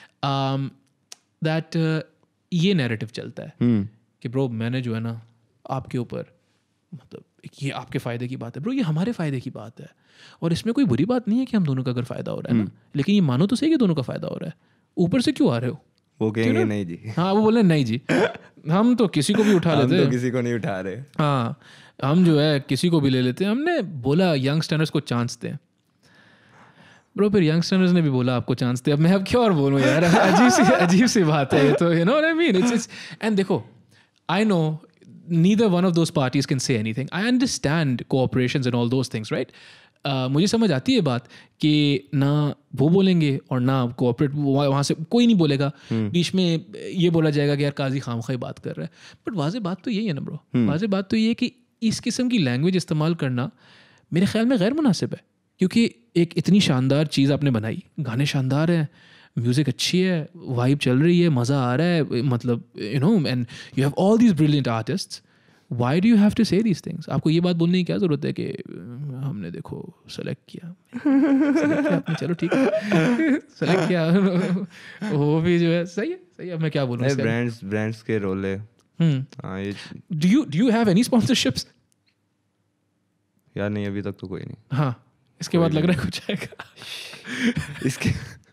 that ये नैरेटिव चलता है कि ब्रो मैंने जो है ना आपके ऊपर, मतलब ये आपके फ़ायदे की बात है ब्रो, ये हमारे फ़ायदे की बात है, और इसमें कोई बुरी बात नहीं है कि हम दोनों का अगर फ़ायदा हो रहा है ना, लेकिन ये मानो तो सही कि दोनों का फ़ायदा हो रहा है, ऊपर से क्यों आ रहे हो? वो कहेंगे नहीं जी, हाँ वो बोले नहीं जी, हम तो किसी को भी उठा लेते हैं, हम तो किसी को नहीं उठा रहे, हाँ हम जो है किसी को भी ले लेते हैं। हमने बोला यंगस्टर्स को चांस दें ब्रो, फिर यंगस्टर्स ने भी बोला आपको चांस दे। अब मैं अब क्या और बोलूँ यार, अजीब सी अजीब सी बात है ये तो, you know what I mean. It's it's and देखो, I know neither one of those parties can say anything. I understand cooperations and all those things, right? Uh, मुझे समझ आती है बात कि ना वो बोलेंगे और ना कोऑपरेट वहाँ से कोई नहीं बोलेगा, बीच में ये बोला जाएगा कि यार काजी खामखाई बात कर रहा है। बट वाज़े बात तो यही है ना ब्रो, वाज़े बात तो ये है कि इस किस्म की लैंग्वेज इस्तेमाल करना मेरे ख्याल में गैर मुनासिब है, क्योंकि एक इतनी शानदार चीज़ आपने बनाई, गाने शानदार हैं, म्यूज़िक अच्छी है, वाइब चल रही है, मज़ा आ रहा है, मतलब you know, and you have all these brilliant artists, why do you have to say these things? आपको ये बात बोलने की क्या ज़रूरत है कि हमने देखो सेलेक्ट किया, सेलेक्ट किया आपने, चलो ठीक है सेलेक्ट किया वो भी जो है सही है, सही है, मैं क्या बोलूँ? ब्रांड्स ब्रांड्स के रोल है। हाँ ये do you do you have any sponsorships? यार नहीं, अभी तक तो कोई नहीं। हाँ, इसके बाद लग रहा है कुछ आएगा इसके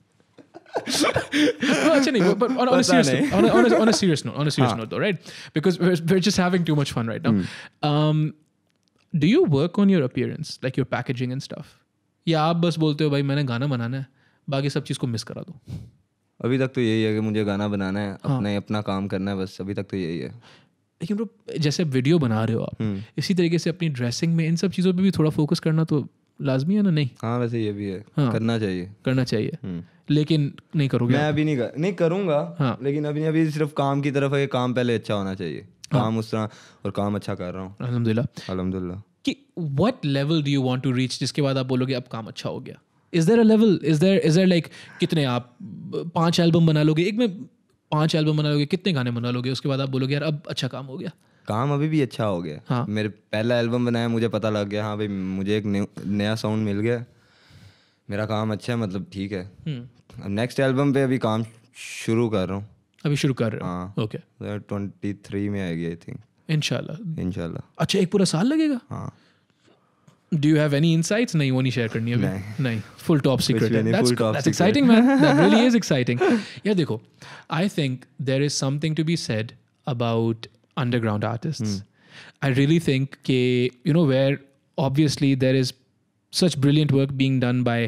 no, actually, but, but on, on a serious note, on a, on, a, on a serious note, on a serious note, though, right? Because we're, we're just having too much fun right now. Mm. Um, do you work on your appearance, like your packaging and stuff? या आप बस बोलते हो भाई मैंने गाना बनाना है, बाकी सब चीज़ को मिस करा दो? अभी तक तो यही है कि मुझे गाना बनाना है, अपना ही अपना काम करना है, बस अभी तक तो यही है। लेकिन ब्रो, जैसे वीडियो बना रहे हो आप, इसी तरीके से अपनी ड्रेसिंग में इन सब चीज़ों पे भी थोड़ा फोकस करना तो लाजमी है ना? नहीं? हाँ वैसे ये भी है, हाँ, करना चाहिए, करना चाहिए, लेकिन नहीं करोगे? मैं अभी नहीं कर, नहीं करूँगा। हाँ। लेकिन अभी अभी सिर्फ काम की तरफ है, काम पहले अच्छा होना चाहिए। हाँ। काम उस तरह, और काम अच्छा कर रहा हूँ अल्हम्दुलिल्लाह अल्हम्दुलिल्लाह। कि what level do you want to reach जिसके बाद आप बोलोगे अब काम अच्छा हो गया? Is there a level, is there is there like कितने आप पांच एल्बम बना लोगे, एक में पांच एल्बम बना लोगे, कितने गाने बना लोगे, उसके बाद आप बोलोगे यार अब अच्छा काम हो गया? काम अभी भी अच्छा हो गया। हाँ। मेरे पहला एल्बम बनाया, मुझे पता लग गया हाँ भाई मुझे एक नया साउंड मिल गया, मेरा काम अच्छा है, मतलब ठीक है। अब नेक्स्ट एल्बम पे अभी काम शुरू कर रहा हूँ। अभी शुरू कर रहे हो? हाँ ओके। ट्वेंटी थ्री में आएगी आई थिंक, इंशाल्लाह इंशाल्लाह। अच्छा, एक पूरा साल लगेगा? हाँ। Do you have any insights? नहीं, वो नहीं शेयर करनी अभी? नहीं, नहीं, फुल टॉप सीक्रेट है। That's that's exciting man, that really is exciting. यार देखो, I think there is something to be said about underground artists. I really think कि you know where obviously there is such brilliant work being done by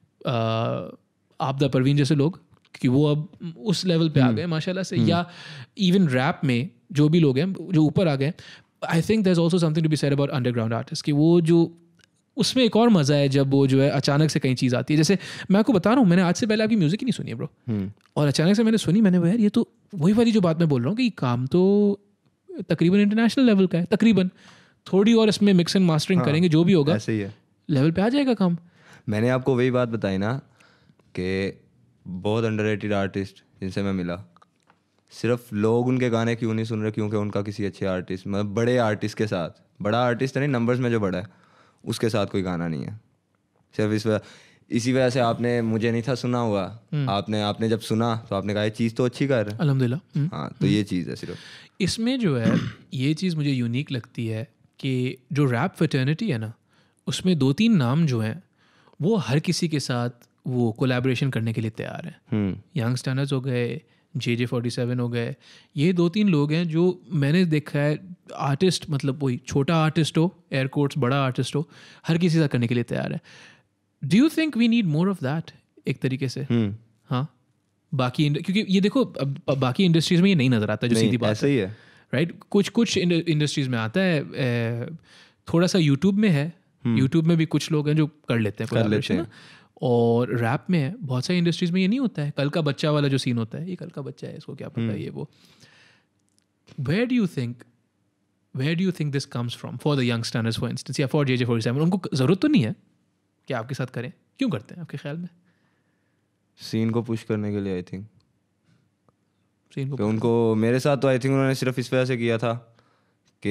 Abida Parveen जैसे लोग, कि वो अब उस level पे आ गए माशाल्लाह से, या इवन रैप में जो भी लोग हैं जो ऊपर आ गए। I think there is also something to be said about underground artist, कि वो जो उसमें एक और मज़ा है जब वो जो है अचानक से कई चीज़ आती है। जैसे मैं आपको बता रहा हूँ, मैंने आज से पहले आपकी म्यूज़िक ही नहीं सुनी है ब्रो, और अचानक से मैंने सुनी, मैंने यार ये तो वही वाली जो बात मैं बोल रहा हूँ कि काम तो तकरीबन इंटरनेशनल लेवल का है, तकरीबन थोड़ी और इसमें मिक्स एंड मास्टरिंग करेंगे, जो भी होगा ऐसे ही है, लेवल पे आ जाएगा काम। मैंने आपको वही बात बताई ना कि बहुत अंडररेटेड आर्टिस्ट जिनसे मैं मिला, सिर्फ लोग उनके गाने क्यों नहीं सुन रहे, क्योंकि उनका किसी अच्छे आर्टिस्ट, मतलब बड़े आर्टिस्ट के साथ, बड़ा आर्टिस्ट नहीं नंबर्स में जो बड़ा है, उसके साथ कोई गाना नहीं है। सिर्फ इस वजह इसी वजह से आपने मुझे नहीं था सुना हुआ, आपने आपने जब सुना तो आपने कहा ये चीज़ तो अच्छी कर रहा है अल्हम्दुलिल्लाह। हाँ, तो ये चीज़ है सिर्फ इसमें जो है ये चीज़ मुझे यूनिक लगती है कि जो रैप फ्रेटर्निटी है ना, उसमें दो तीन नाम जो हैं वो हर किसी के साथ वो कोलैबोरेशन करने के लिए तैयार हैं। यंग स्टैंडर्ड्स हो गए, जे जे फोर्टी सेवन हो गए, ये दो तीन लोग हैं जो मैंने देखा है आर्टिस्ट, मतलब वही छोटा आर्टिस्ट हो, एयर कोट्स बड़ा आर्टिस्ट हो, हर किसी से करने के लिए तैयार है। Do you think we need more of that एक तरीके से? हाँ, बाकी क्योंकि ये देखो अब बाकी इंडस्ट्रीज में ये नहीं नज़र आता, जो सीधी बात ऐसा ही है राइट। कुछ कुछ इंडस्ट्रीज में आता है, थोड़ा सा यूट्यूब में है, यूट्यूब में भी कुछ लोग हैं जो कर लेते हैं कोलैबोरेशन, और रैप में है, बहुत सारी इंडस्ट्रीज में ये नहीं होता है। कल का बच्चा वाला जो सीन होता है, ये कल का बच्चा है, इसको क्या पता है ये वो। Where do you think where do you think this comes from for the young standards for instance, या for J J forty seven? उनको ज़रूरत तो नहीं है कि आपके साथ करें, क्यों करते हैं आपके ख्याल में? सीन को पुश करने के लिए आई थिंक, सीन को उनको मेरे साथ तो आई थिंक उन्होंने सिर्फ इस वजह से किया था कि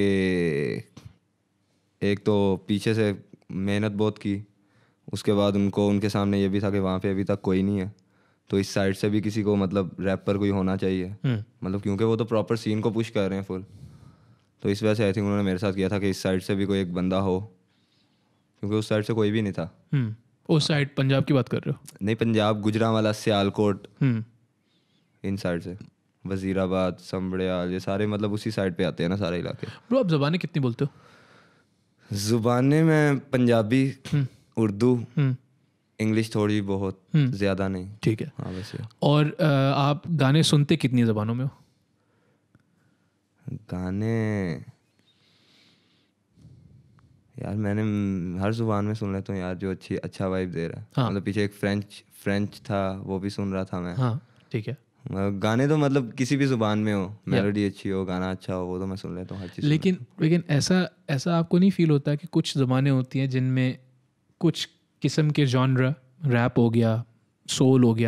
एक तो पीछे से मेहनत बहुत की, उसके बाद उनको उनके सामने ये भी था कि वहाँ पे अभी तक कोई नहीं है, तो इस साइड से भी किसी को मतलब रैप पर कोई होना चाहिए, मतलब क्योंकि वो तो प्रॉपर सीन को पुश कर रहे हैं फुल, तो इस वजह से आई थिंक उन्होंने मेरे साथ किया था कि इस साइड से भी कोई एक बंदा हो, क्योंकि उस साइड से कोई भी नहीं था। उस साइड पंजाब की बात कर रहे हो? नहीं, पंजाब, गुजरांवाला, सियालकोट, इन साइड से, वजीराबाद, संबड़ियाल, ये सारे मतलब उसी साइड पे आते हैं ना सारे इलाके। ब्रो आप ज़बानें कितनी बोलते हो? ज़ुबानें में पंजाबी, उर्दू, इंग्लिश थोड़ी बहुत, ज़्यादा नहीं। ठीक है। हाँ वैसे। और आ, आप गाने सुनते कितनी ज़बानों में हो? गाने यार मैंने हर ज़ुबान में सुन लेता हूँ यार, जो अच्छी अच्छा वाइब दे रहा है। हाँ। मतलब पीछे एक फ्रेंच फ्रेंच था, वो भी सुन रहा था मैं। हाँ ठीक है। गाने तो मतलब किसी भी ज़ुबान में हो, मेलोडी अच्छी हो, गाना अच्छा हो, वो तो मैं सुन लेता हूँ हर चीज़। लेकिन लेकिन ऐसा ऐसा आपको नहीं फील होता कि कुछ ज़बानें होती हैं जिनमें कुछ किस्म के जॉनरा, रैप हो गया, सोल हो गया,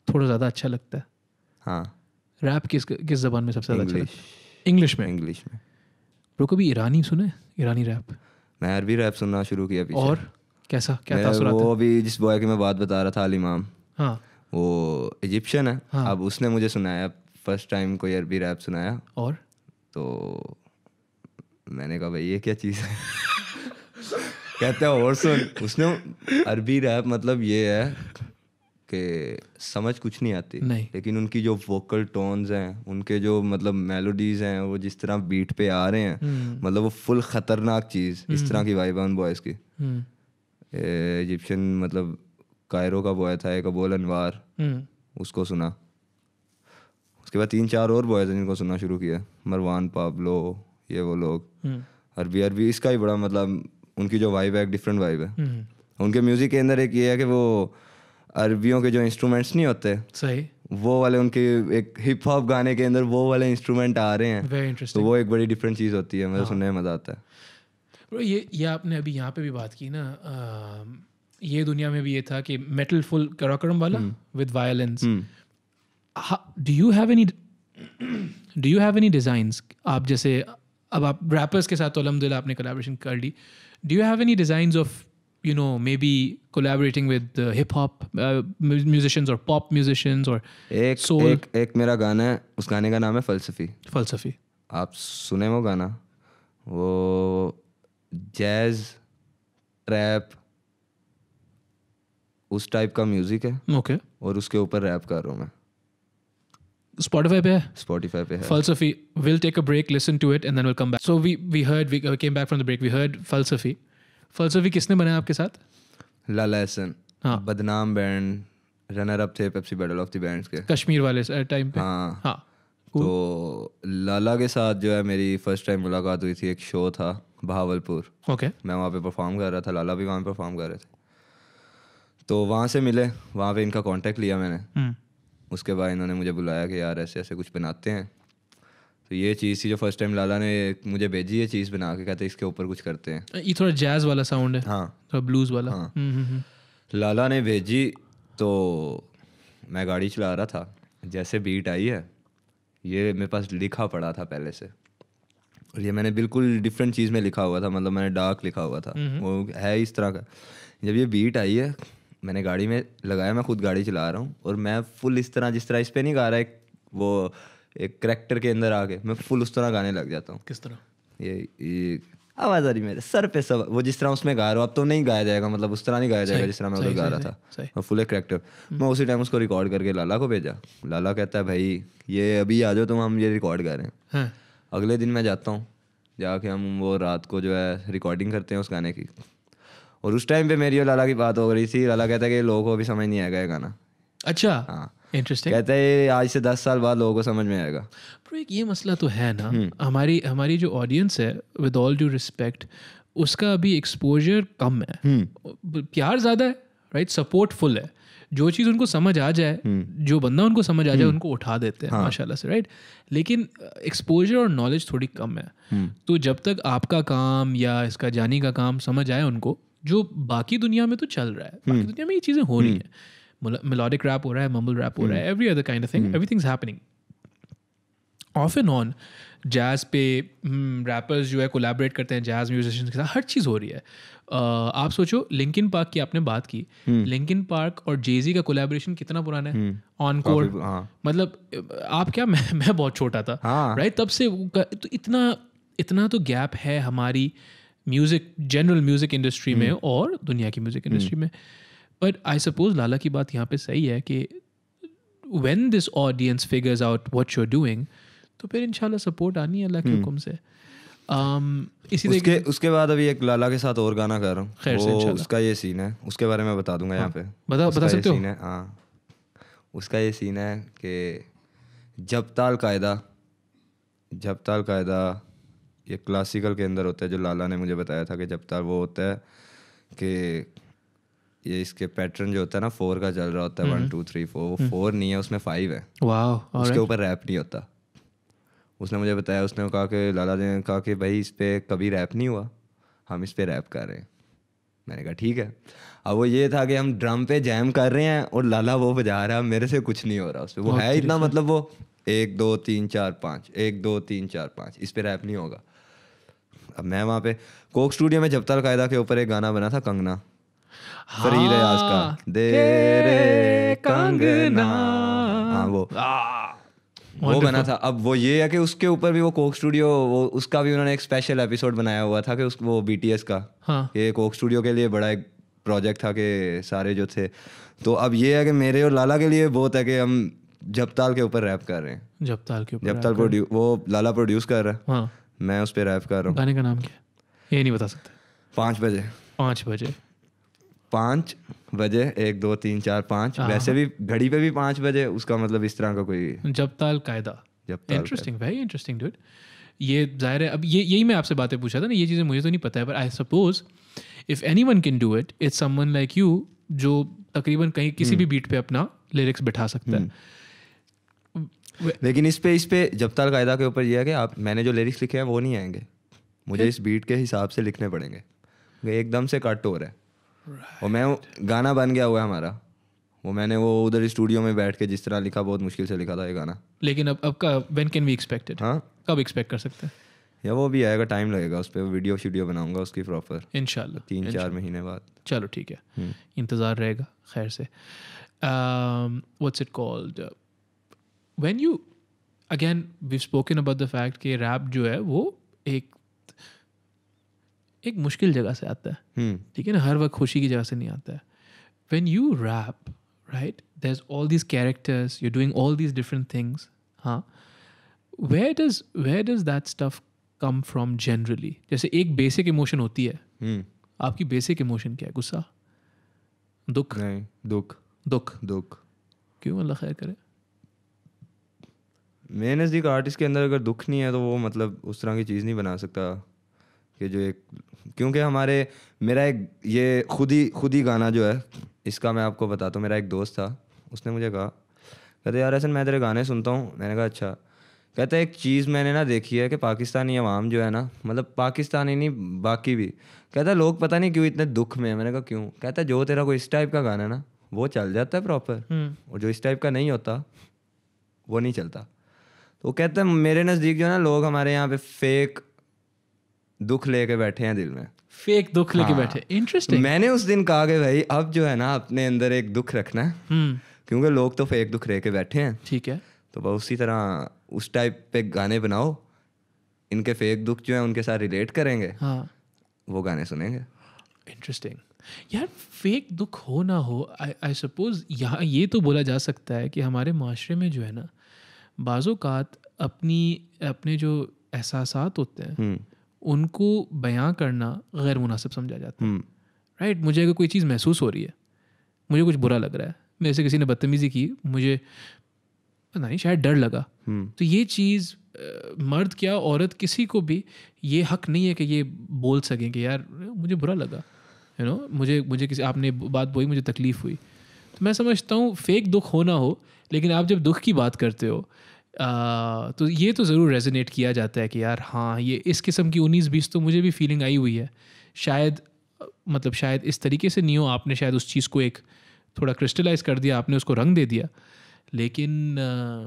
थोड़ा ज़्यादा अच्छा लगता है? हाँ, रैप किस किस ज़बान में सबसे ज़्यादा अच्छा इंग्लिश, लगता है? इंग्लिश में? इंग्लिश में। ब्रो कभी ईरानी सुने? ईरानी रैप? मैं अरबी रैप सुनना शुरू किया पीछे। और कैसा, क्या मैं तासुरात वो है? अभी जिस बॉय की मैं बात बता रहा था, अल इमाम, हाँ वो इजिप्शियन है। हाँ। अब उसने मुझे सुनाया फर्स्ट टाइम, कोई अरबी रैप सुनाया, और तो मैंने कहा भाई ये क्या चीज़ है। कहते हैं और सुन। उसने अरबी रैप मतलब ये है कि समझ कुछ नहीं आती, नहीं। लेकिन उनकी जो वोकल टोन्स हैं, उनके जो मतलब मेलोडीज हैं, वो जिस तरह बीट पे आ रहे हैं, हम्म मतलब वो फुल खतरनाक चीज़, इस तरह की वाइब है उन बॉयज़ की। हम्म इजिप्शियन मतलब कायरो का बॉय था एक, अबोल अनवार, हम्म उसको सुना। उसके बाद तीन चार और बॉयज़ हैं जिनको सुनना शुरू किया, मरवान, पाब्लो, ये वो लोग। हम्म अरबी अरबी इसका ही बड़ा मतलब, उनकी जो वाइब है एक डिफरेंट वाइब है। हम्म। उनके म्यूज़िक के अंदर एक ये है कि वो अरबियों के जो इंस्ट्रूमेंट्स नहीं होते, सही। वो वाले उनके एक हिप हॉप गाने के अंदर वो वाले इंस्ट्रूमेंट आ रहे हैं, वेरी तो इंटरेस्टिंग। वो एक बड़ी डिफरेंट चीज़ होती है, मुझे सुनने में मज़ा आता है। ब्रो ये ये आपने अभी यहाँ पे भी बात की ना, अम, ये दुनिया में भी ये था कि मेटल फुल कराकरम वाला with violence. Do you have any do you have any designs? आप जैसे अब आप रैपर्स के साथ तो अल्हम्दुलिल्लाह आपने कोलैबोरेशन कर ली, do you have any designs of you know maybe collaborating with hip hop musicians और पॉप म्यूजिशियंस और एक सोल? एक एक मेरा गाना है, उस गाने का नाम है फ़लसफ़ी। फ़लसफ़ी? आप सुने वो गाना? वो जैज़ ट्रैप उस टाइप का म्यूज़िक है, ओके। और उसके ऊपर रैप कर रहा हूँ मैं। Spotify पे है? स्पॉटिफाई पे है। Philosophy. We'll take a break, listen to it, and then we'll come back. So we we heard, we uh, came back from the break. We heard Philosophy. Philosophy किसने बनाया आपके साथ? लाला हसन, हाँ। बदनाम बैंड, रनर अप थे Pepsi battle of the bands के। कश्मीर वाले time पे? हाँ। हाँ। तो लाला के साथ जो है मेरी फर्स्ट टाइम मुलाकात हुई थी, एक शो था बहावलपुर, ओके। मैं वहाँ पे परफॉर्म कर रहा था, लाला भी वहाँ पे परफॉर्म कर रहे थे, तो वहाँ से मिले, वहाँ पे इनका कांटेक्ट लिया मैंने। हम्म उसके बाद इन्होंने मुझे बुलाया कि यार ऐसे ऐसे कुछ बनाते हैं, तो ये चीज़ थी जो फर्स्ट टाइम लाला ने मुझे भेजी, ये चीज़ बना के, कहते इसके ऊपर कुछ करते हैं। ये थोड़ा जैज वाला साउंड है? हाँ, थोड़ा ब्लूज वाला? हाँ। हम्म हम्म हम्म। लाला ने भेजी, तो मैं गाड़ी चला रहा था, जैसे बीट आई है, ये मेरे पास लिखा पड़ा था पहले से, और ये मैंने बिल्कुल डिफरेंट चीज़ में लिखा हुआ था, मतलब मैंने डार्क लिखा हुआ था, वो है इस तरह का। जब ये बीट आई है, मैंने गाड़ी में लगाया, मैं खुद गाड़ी चला रहा हूँ, और मैं फुल इस तरह, जिस तरह इस पर नहीं गा रहा है वो एक करैक्टर के अंदर आके, मैं फुल उस तरह गाने लग जाता हूँ। किस तरह? ये, ये आवाज़ आ रही मेरे सर पे सब, वो जिस तरह उसमें गा रहा हूँ, अब तो नहीं गाया जाएगा, मतलब उस तरह नहीं गाया जाएगा जिस तरह मैं उधर गा रहा था, और फुल एक करैक्टर। मैं उसी टाइम उसको रिकॉर्ड करके लाला को भेजा। लाला कहता है भाई ये अभी आ जाओ तुम, हम ये रिकॉर्ड कर रहे हैं। हाँ। अगले दिन मैं जाता हूँ, जाके हम वो रात को जो है रिकॉर्डिंग करते हैं उस गाने की, और उस टाइम पे मेरी और लाला की बात हो रही थी। लाला कहता है कि लोगों को अभी समझ नहीं आएगा ये गाना। अच्छा। हाँ, इंटरेस्टिंग। कहता है आज से दस साल बाद लोगों को समझ में आएगा। पर एक ये मसला तो है ना, हमारी हमारी जो ऑडियंस है, विद ऑल ड्यू रिस्पेक्ट, उसका अभी एक्सपोजर कम है, प्यार ज़्यादा है, राइट, सपोर्ट फुल है। जो चीज़ उनको समझ आ जाए, जो बंदा उनको समझ आ जाए, उनको उठा देते हैं माशाल्लाह से, राइट। लेकिन एक्सपोजर और नॉलेज थोड़ी कम है। तो जब तक आपका काम या इसका जानी का काम समझ आए उनको, जो बाकी दुनिया में तो चल रहा है, बाकी दुनिया में ये चीज़ें हो रही हैं, मेलोडिक रैप हो रहा है, मम्बल रैप हो रहा है, every other kind of thing, everything's happening off and on. Jazz पे रैपर्स जो है कोलैबोरेट करते हैं जैज़ म्यूजिशियंस के साथ, हर चीज़ हो रही है। uh, आप सोचो लिंकिन पार्क की आपने बात की, लिंकिन पार्क और जेजी का कोलैबोरेशन कितना पुराना है, ऑनकोर। मतलब आप क्या, मैं मैं बहुत छोटा था, राइट, तब से। तो इतना इतना तो गैप है हमारी म्यूज़िक, जनरल म्यूज़िक इंडस्ट्री में और दुनिया की म्यूज़िक इंडस्ट्री में। बट आई सपोज लाला की बात यहाँ पे सही है कि when this audience figures out what you are doing, तो फिर इंशाल्लाह सपोर्ट आनी है अल्लाह के हुक्म से। um, इसी उसके उसके बाद अभी एक लाला के साथ और गाना कर रहा हूँ, खैर से इंशाल्लाह। उसका ये सीन है, उसके बारे में बता दूंगा यहाँ पे। बता बता सकते हो? हाँ, उसका ये सीन है कि जब ताल कायदा, जब ताल कायदा ये क्लासिकल के अंदर होता है, जो लाला ने मुझे बताया था कि जब ताल वो होता है कि ये इसके पैटर्न जो होता है ना, फोर का चल रहा होता है, वन टू थ्री फोर, वो फोर नहीं है, उसमें फाइव है। वाह, उसके ऊपर रैप नहीं होता। उसने मुझे बताया, उसने कहा कि लाला ने कहा कि भाई इस पे कभी रैप नहीं हुआ, हम इस पे रैप कर रहे हैं। मैंने कहा ठीक है। अब वो ये था कि हम ड्रम पे जैम कर रहे हैं और लाला वो बजा रहा है, मेरे से कुछ नहीं हो रहा उस पर। वो है इतना मतलब वो एक दो तीन चार पाँच, एक दो तीन चार पाँच, इस पे रैप नहीं होगा। अब मैं वहाँ पे कोक स्टूडियो में जब तक कायदा के ऊपर एक गाना बना था कंगना, फरीद अयाज का, दे रे कंगना, हाँ वो वो बना था। अब वो ये है कि उसके ऊपर भी वो कोक स्टूडियो, वो उसका भी उन्होंने एक स्पेशल एपिसोड बनाया हुआ था कि उस वो बीटीएस का, हाँ. ये कोक स्टूडियो के लिए बड़ा एक प्रोजेक्ट था कि सारे जो थे। तो अब ये है कि मेरे और लाला के लिए बहुत है कि हम जपताल के ऊपर रैप कर रहे हैं। जपताल के ऊपर जपताल प्रोड्यूस, वो लाला प्रोड्यूस कर रहा है, हाँ. मैं उस पर रैप कर रहा हूँ। गाने का नाम क्या है ये नहीं बता सकते? पाँच बजे पाँच बजे पाँच बजे एक दो तीन चार पाँच, वैसे भी घड़ी पे भी पाँच बजे, उसका मतलब इस तरह का कोई जपताल कायदा। Jhaptaal interesting, very interesting dude. ये जाहिर है, अब ये यही मैं आपसे बातें पूछा था ना, ये चीज़ें मुझे तो नहीं पता है, पर I suppose if anyone can do it, it's someone like you जो तकरीबन कहीं किसी भी बीट पे अपना लिरिक्स बिठा सकता है। लेकिन इस पे इस पे जपताल कायदा के ऊपर ये है कि आप, मैंने जो लिरिक्स लिखे हैं वो नहीं आएंगे, मुझे इस बीट के हिसाब से लिखने पड़ेंगे, एकदम से कट हो रहा है। और मैं गाना बन गया हुआ है हमारा, वो मैंने वो उधर स्टूडियो में बैठ के जिस तरह लिखा, बहुत मुश्किल से लिखा था ये गाना। लेकिन अब अब का when can we expect it? हाँ, कब एक्सपेक्ट कर सकते हैं? या वो भी आएगा, टाइम लगेगा उस पर, वीडियो शीडियो बनाऊंगा उसकी प्रॉपर इंशाल्लाह तीन चार महीने बाद। चलो ठीक है, इंतज़ार रहेगा खैर से। What's it called, when you again we spoken about the fact कि रैप जो है वो एक एक मुश्किल जगह से आता है, ठीक है ना, हर वक्त खुशी की जगह से नहीं आता है। When you rap, right, there is all these characters, you doing all these different things, हाँ, where does where does that stuff come from generally? जैसे एक बेसिक इमोशन होती है, आपकी बेसिक इमोशन क्या है? गुस्सा, दुख? नहीं, दुख दुख दुख क्यों? अल्लाह खैर करे। मेरे नज़दीक आर्टिस्ट के अंदर अगर दुख नहीं है तो वो मतलब उस तरह की चीज़ नहीं बना सकता कि जो एक, क्योंकि हमारे, मेरा एक ये खुद ही खुद ही गाना जो है, इसका मैं आपको बताता हूँ। मेरा एक दोस्त था, उसने मुझे कहा, कहते यार ऐसा मैं तेरे गाने सुनता हूँ। मैंने कहा अच्छा। कहते एक चीज़ मैंने ना देखी है कि पाकिस्तानी अवाम जो है ना, मतलब पाकिस्तानी नहीं बाकी भी, कहता लोग पता नहीं क्यों इतने दुख में है। मैंने कहा क्यों? कहता जो तेरा कोई इस टाइप का गाना है ना वो चल जाता है प्रॉपर, और जो इस टाइप का नहीं होता वो नहीं चलता। तो कहते हैं मेरे नज़दीक जो है ना, लोग हमारे यहाँ पे फेक दुख लेके बैठे हैं दिल में, फेक दुख लेके हाँ। बैठे। इंटरेस्टिंग। मैंने उस दिन कहा कि भाई अब जो है ना अपने अंदर एक दुख रखना है, क्योंकि लोग तो फेक दुख लेके बैठे हैं, ठीक है, तो बस उसी तरह उस टाइप पे गाने बनाओ, इनके फेक दुख जो है उनके साथ रिलेट करेंगे, हाँ, वो गाने सुनेंगे। इंटरेस्टिंग यार। फेक दुख हो ना हो, आई आई सपोज यहाँ ये तो बोला जा सकता है कि हमारे माशरे में जो है ना, बाज़ोकात अपनी अपने जो एहसासात होते हैं उनको बयां करना गैर मुनासिब समझा जाता है, राइट। मुझे अगर कोई चीज़ महसूस हो रही है, मुझे कुछ बुरा लग रहा है, मेरे से किसी ने बदतमीज़ी की, मुझे पता नहीं शायद डर लगा, तो ये चीज़ मर्द क्या औरत किसी को भी ये हक नहीं है कि ये बोल सकें कि यार मुझे बुरा लगा, यू नो, मुझे मुझे किसी आपने बात बोली, मुझे तकलीफ़ हुई। तो मैं समझता हूँ फेक दुख हो ना हो, लेकिन आप जब दुख की बात करते हो आ, तो ये तो ज़रूर रेजोनेट किया जाता है कि यार हाँ, ये इस किस्म की उन्नीस बीस तो मुझे भी फीलिंग आई हुई है। शायद मतलब शायद इस तरीके से नहीं हो, आपने शायद उस चीज़ को एक थोड़ा क्रिस्टलाइज कर दिया, आपने उसको रंग दे दिया, लेकिन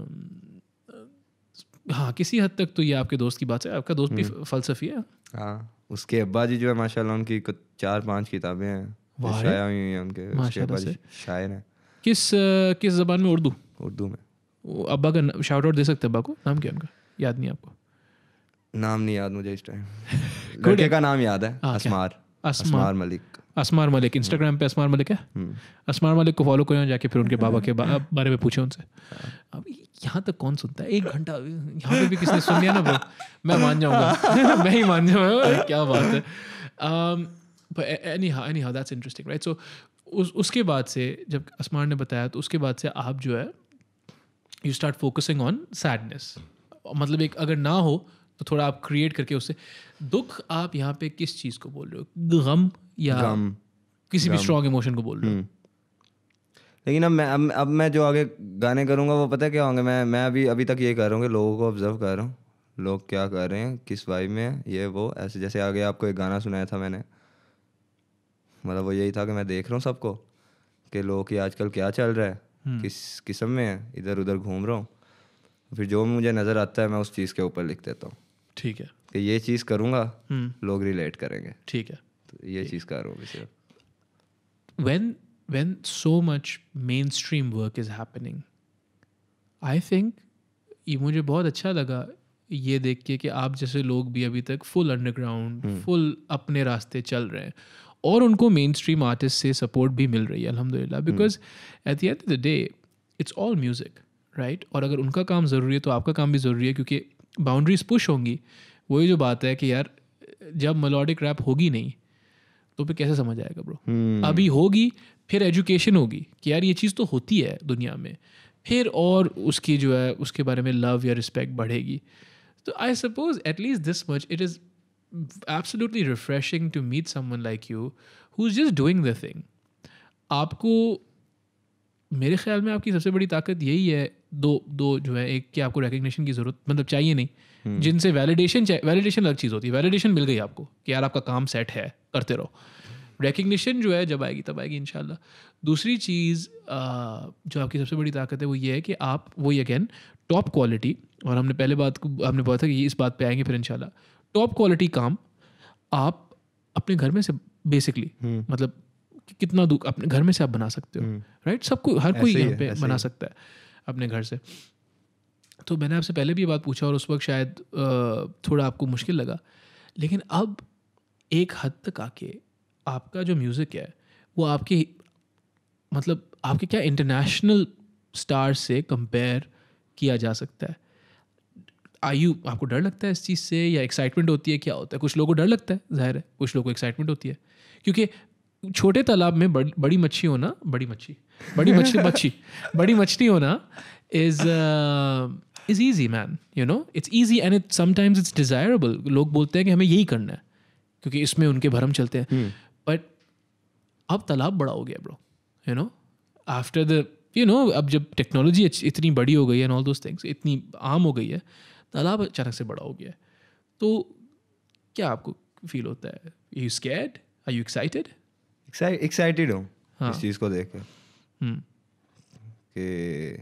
आ, हाँ किसी हद तक तो ये आपके दोस्त की बात है। आपका दोस्त भी फ़लसफ़ी है। हाँ, उसके अब्बा जी जो है माशाल्लाह उनकी कुछ चार पांच किताबें हैं शाया हुई हैं उनके, उसके अब्बा जी शायर हैं। किस किस ज़बान में? उर्दू? उर्दू में। अब्बा का शाउट आउट दे सकते हैं? अब्बा को नाम क्या उनका? याद नहीं आपको? नाम नहीं याद मुझे इस टाइम। लड़के का नाम याद है, असमार असमार मलिक। असमार मलिक। इंस्टाग्राम पे असमार मलिक है। असमार मलिक को फॉलो करें, जाके फिर उनके बाबा के बा, बारे में पूछे उनसे। अब यहाँ तक कौन सुनता है? एक घंटा यहाँ पे भी किसने सुन लिया ना ब्रो, मैं मान जाऊँगा मैं ही मान जाऊँगा। क्या बात है। Anyhow anyhow that's interesting, right. So उस उसके बाद से जब असमार ने बताया, तो उसके बाद से आप जो है you start focusing on sadness. मतलब एक अगर ना हो तो थोड़ा आप क्रिएट करके उससे दुख, आप यहाँ पे किस चीज़ को बोल रहे हो? गम या गम, किसी भी स्ट्रॉन्ग इमोशन को बोल रहे हो? लेकिन अब मैं अब, अब मैं जो आगे गाने करूँगा वो पता है क्या होंगे? मैं मैं अभी अभी तक ये कर रहा हूँ कि लोगों को ऑब्जर्व कर रहा हूँ, लोग क्या कर रहे हैं, किस वाइब में है, ये वो ऐसे। जैसे आगे आपको एक गाना सुनाया था मैंने, मतलब वो यही था कि मैं देख रहा हूँ सबको कि लोग कि आजकल क्या चल रहा है, किस किस्म में है, इधर उधर घूम रहा हूँ, फिर जो मुझे नज़र आता है मैं उस चीज़ के ऊपर लिख देता हूँ ठीक है कि ये चीज़ करूँगा लोग रिलेट करेंगे, ठीक है तो ये चीज़ कर रहा हूँ सिर्फ. when when so much mainstream work is happening, I think ये मुझे बहुत अच्छा लगा ये देख के कि आप जैसे लोग भी अभी तक फुल अंडरग्राउंड फुल अपने रास्ते चल रहे हैं और उनको मेन स्ट्रीम आर्टिस्ट से सपोर्ट भी मिल रही है अल्हम्दुलिल्लाह, because at the end of the day it's all music right. और अगर उनका काम ज़रूरी है तो आपका काम भी ज़रूरी है, क्योंकि बाउंड्रीज पुश होंगी. वही जो बात है कि यार जब मेलोडिक रैप होगी नहीं तो फिर कैसे समझ आएगा ब्रो. अभी होगी, फिर एजुकेशन होगी कि यार ये चीज़ तो होती है दुनिया में, फिर और उसकी जो है उसके बारे में लव या रिस्पेक्ट बढ़ेगी. तो I suppose at least this much it is absolutely refreshing to meet someone like you who is just doing the thing. आपको मेरे ख्याल में आपकी सबसे बड़ी ताकत यही है, दो दो जो है, एक कि आपको रिकग्निशन की ज़रूरत मतलब चाहिए नहीं, जिनसे वैलिडेशन वैलिडेशन अलग चीज़ होती है. वैलिडेशन मिल गई आपको कि यार आपका काम सेट है, करते रहो. रिकग्निशन जो है जब आएगी तब आएगी इंशाल्लाह. दूसरी चीज़ जो आपकी सबसे बड़ी ताकत है वो ये है कि आप वही अगेन टॉप क्वालिटी, और हमने पहले बात को हमने बोला था कि इस बात पे आएंगे फिर इंशाल्लाह. टॉप क्वालिटी काम आप अपने घर में से बेसिकली मतलब कितना दूर अपने घर में से आप बना सकते हो राइट. सबको हर कोई यहाँ पे बना सकता है अपने घर से. तो मैंने आपसे पहले भी ये बात पूछा और उस वक्त शायद थोड़ा आपको मुश्किल लगा, लेकिन अब एक हद तक आके आपका जो म्यूज़िक है वो आपके मतलब आपके क्या इंटरनेशनल स्टार से कंपेयर किया जा सकता है. आयु आपको डर लगता है इस चीज़ से या एक्साइटमेंट होती है, क्या होता है? कुछ लोगों को डर लगता है, जाहिर है, कुछ लोगों को एक्साइटमेंट होती है, क्योंकि छोटे तालाब में बड़ी बड़ी मच्छी होना बड़ी मच्छी बड़ी मछली मच्छी बड़ी मछली होना is is easy man, you know it's easy and it sometimes it's desirable. लोग बोलते हैं कि हमें यही करना है क्योंकि इसमें उनके भरम चलते हैं. बट अब तालाब बड़ा हो गया bro, you know after the you know अब जब टेक्नोलॉजी इतनी बड़ी हो गई है एंड ऑल दोस थिंग्स इतनी आम हो गई है, तालाब अचानक से बड़ा हो गया है. तो क्या आपको फील होता है? Are you scared? Are you excited? Excited हूँ इस चीज़ को देख कर कि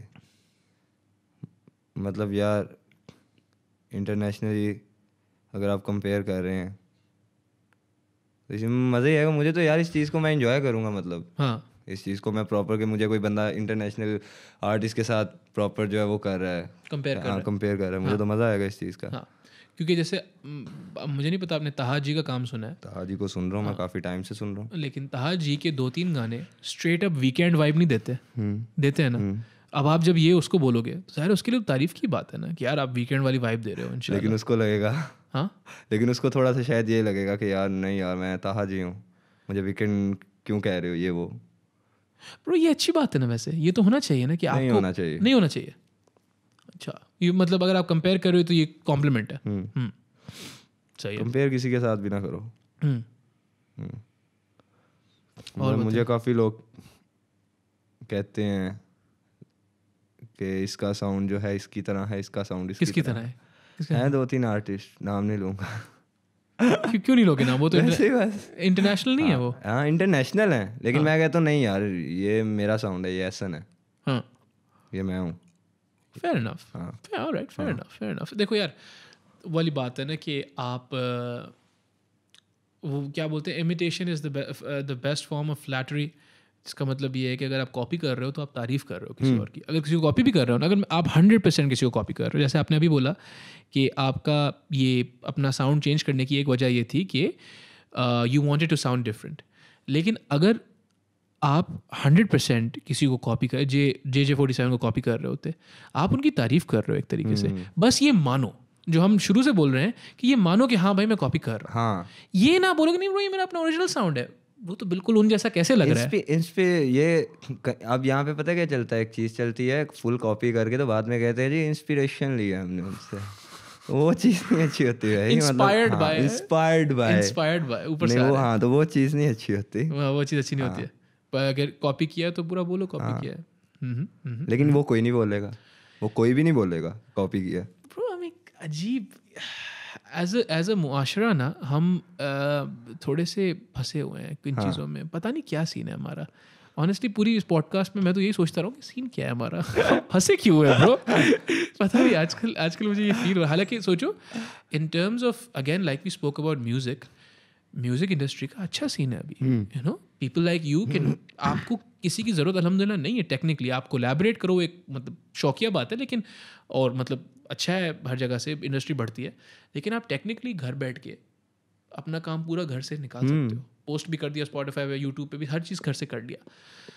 मतलब यार इंटरनेशनली अगर आप कंपेयर कर रहे हैं तो इसमें मज़ा ही आएगा. मुझे तो यार इस चीज़ को मैं एंजॉय करूँगा, मतलब हाँ इस चीज़ को मैं प्रॉपर कि मुझे कोई बंदा इंटरनेशनल आर्टिस्ट के साथ प्रॉपर जो है वो कर रहा है, कंपेयर कर हाँ कंपेयर कर रहा है, मुझे तो मज़ा आएगा इस चीज़ का. हाँ क्योंकि जैसे अब मुझे नहीं पता आपने तहा जी का काम सुना है? तहा जी को सुन रहा हूँ मैं, काफ़ी टाइम से सुन रहा हूँ. लेकिन तहा जी के दो तीन गाने स्ट्रेट अप वीकेंड वाइब नहीं देते, देते हैं ना. अब आप जब ये उसको बोलोगे तो शायद उसके लिए तारीफ की बात है ना कि यार आप वीकेंड वाली वाइब दे रहे हो इंशाल्लाह. लेकिन उसको लगेगा हाँ लेकिन उसको थोड़ा सा शायद ये लगेगा कि यार नहीं यार मैं तहा जी हूँ, मुझे वीकेंड क्यों कह रहे हो ये वो. ब्रो ये अच्छी बात है ना, वैसे ये तो होना चाहिए ना कि आपको नहीं होना चाहिए, नहीं होना चाहिए. अच्छा ये मतलब अगर आप कंपेयर कर रहे हो तो ये कॉम्प्लीमेंट है. हम्म सही है. कंपेयर किसी के साथ भी ना करो. हम्म और मुझे काफ़ी लोग कहते हैं कि इसका साउंड जो है इसकी तरह है, इसका साउंड इसकी किसकी तरह तरह है? हैं दो तीन आर्टिस्ट, नाम नहीं लूँगा. क्यों क्यों नहीं लोगे नाम? वो तो इंटरनेशनल नहीं है वो. हाँ इंटरनेशनल है, लेकिन मैं कहता हूँ नहीं यार ये मेरा साउंड है, ये एहसन है, हाँ ये मैं हूँ. Fair enough. Alright fair enough fair enough. देखो यार वाली बात है ना कि आप वो क्या बोलते हैं, imitation is the best form of flattery. इसका मतलब ये है कि अगर आप कॉपी कर रहे हो तो आप तारीफ़ कर रहे हो किसी और की. अगर किसी को कॉपी भी कर रहे हो ना, अगर आप हंड्रेड परसेंट किसी को कॉपी कर रहे हो, जैसे आपने अभी बोला कि आपका ये अपना साउंड चेंज करने की एक वजह ये थी कि you wanted to sound different. लेकिन अगर आप हंड्रेड परसेंट किसी को कॉपी कर J J J forty seven को कॉपी कर रहे होते, आप उनकी तारीफ़ कर रहे हो एक तरीके से. बस ये मानो जो हम शुरू से बोल रहे हैं कि ये मानो कि हाँ भाई मैं कॉपी कर रहा हूँ. हाँ ये ना बोलो कि नहीं ब्रो ये मेरा अपना ओरिजिनल साउंड है, वो तो बिल्कुल उन जैसा कैसे लग रहा है. इस पे ये अब यहाँ पे पता क्या चलता है, एक चीज़ चलती है फुल कॉपी करके तो बाद में कहते हैं जी इंस्पिरेशन लिया हमने उनसे. वो चीज़ नहीं अच्छी होती है. Inspired by inspired by inspired by ऊपर से. वो हाँ तो वो चीज़ नहीं अच्छी होती, वो चीज़ अच्छी नहीं होती है. पर अगर कॉपी किया तो पूरा बोलो कॉपी किया है. लेकिन वो कोई नहीं बोलेगा, वो कोई भी नहीं बोलेगा कॉपी किया. ब्रो हमें अजीब एज एज अ मुआशरा ना हम uh, थोड़े से फंसे हुए हैं किन हाँ. चीज़ों में, पता नहीं क्या सीन है हमारा. ऑनेस्टली पूरी इस पॉडकास्ट में मैं तो यही सोचता रहा हूँ कि सीन क्या है हमारा, फंसे क्यों है ब्रो. पता नहीं आजकल आजकल मुझे ये फील हुआ. हालांकि सोचो in terms of again like we spoke about music, music industry का अच्छा सीन है अभी. You know people like you can, आपको किसी की ज़रूरत अल्हम्दुलिल्लाह नहीं है टेक्निकली, आप कोलैबोरेट करो, एक मतलब शौकिया बात है, लेकिन और मतलब अच्छा है, हर जगह से इंडस्ट्री बढ़ती है, लेकिन आप टेक्निकली घर बैठ के अपना काम पूरा घर से निकाल सकते हो. पोस्ट भी कर दिया स्पॉटिफाई पे, यूट्यूब पे भी, हर चीज़ घर से कर लिया.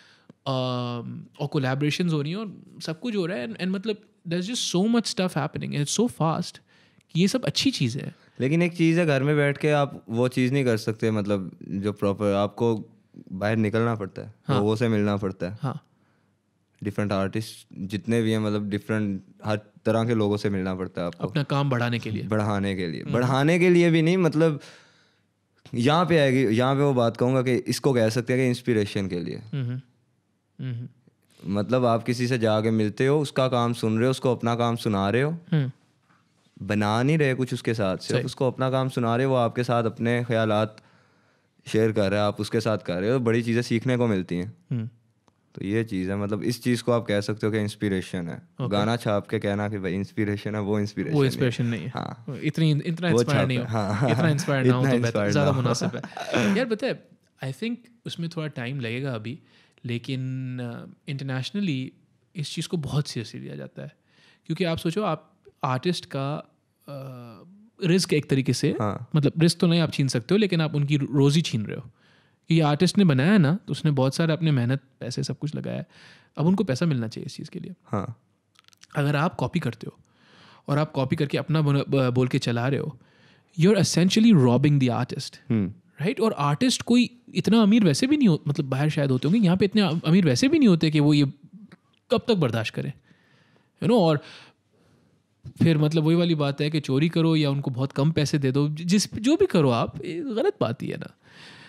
um, और कोलैबोरेशंस हो रही हैं और सब कुछ हो रहा है. एंड मतलब there is just so much stuff happening and it's so fast कि ये सब अच्छी चीज़ें हैं. लेकिन एक चीज़ है, घर में बैठ के आप वो चीज़ नहीं कर सकते, मतलब जो प्रॉपर आपको बाहर निकलना पड़ता है. हाँ. लोगों से मिलना पड़ता है. हाँ, डिफरेंट आर्टिस्ट जितने भी हैं, मतलब डिफरेंट हर तरह के लोगों से मिलना पड़ता है आपको अपना काम बढ़ाने के लिए. बढ़ाने के लिए बढ़ाने के लिए भी नहीं, मतलब यहाँ पे आएगी, यहाँ पे वो बात कहूँगा कि इसको कह सकते हैं कि इंस्पिरेशन के लिए. हम्म, हम्म, मतलब आप किसी से जाके मिलते हो, उसका काम सुन रहे हो, उसको अपना काम सुना रहे हो, हम्म, बना नहीं रहे कुछ उसके साथ, सिर्फ उसको अपना काम सुना रहे हो, वो आपके साथ अपने ख्यालात शेयर कर रहे हैं, आप उसके साथ कर रहे हो, बड़ी चीज़ें सीखने को मिलती हैं. हम्म. तो ये चीज़ है, मतलब इस चीज़ को आप कह सकते हो कि इंस्पिरेशन है. okay. गाना छाप के कहना कि भाई इंस्पिरेशन है, वो इंस्पिरेशन वो इंस्पिरेशन नहीं है. हाँ. इतनी इतना इंस्पायर नहीं हो. हाँ. इतना इंस्पायर ना हो तो बेहतर, ज़्यादा मुनासिब है. यार पता है, आई थिंक उसमें थोड़ा टाइम लगेगा अभी, लेकिन इंटरनेशनली uh, इस चीज़ को बहुत सीरियसली लिया जाता है. क्योंकि आप सोचो, आप आर्टिस्ट का रिस्क uh, एक तरीके से, हाँ. मतलब रिस्क तो नहीं आप छीन सकते हो, लेकिन आप उनकी रोज़ी छीन रहे हो. ये आर्टिस्ट ने बनाया ना, तो उसने बहुत सारा अपने मेहनत, पैसे, सब कुछ लगाया है. अब उनको पैसा मिलना चाहिए इस चीज़ के लिए. हाँ. अगर आप कॉपी करते हो और आप कॉपी करके अपना बोल के चला रहे हो, you are essentially robbing the artist, right. और आर्टिस्ट कोई इतना अमीर वैसे भी नहीं हो, मतलब बाहर शायद होते होंगे, यहाँ पे इतने अमीर वैसे भी नहीं होते कि वो ये कब तक बर्दाश्त करें, यू नो. और फिर मतलब वही वाली बात है कि चोरी करो या उनको बहुत कम पैसे दे दो, जिस जो भी करो आप, गलत बात ही है ना.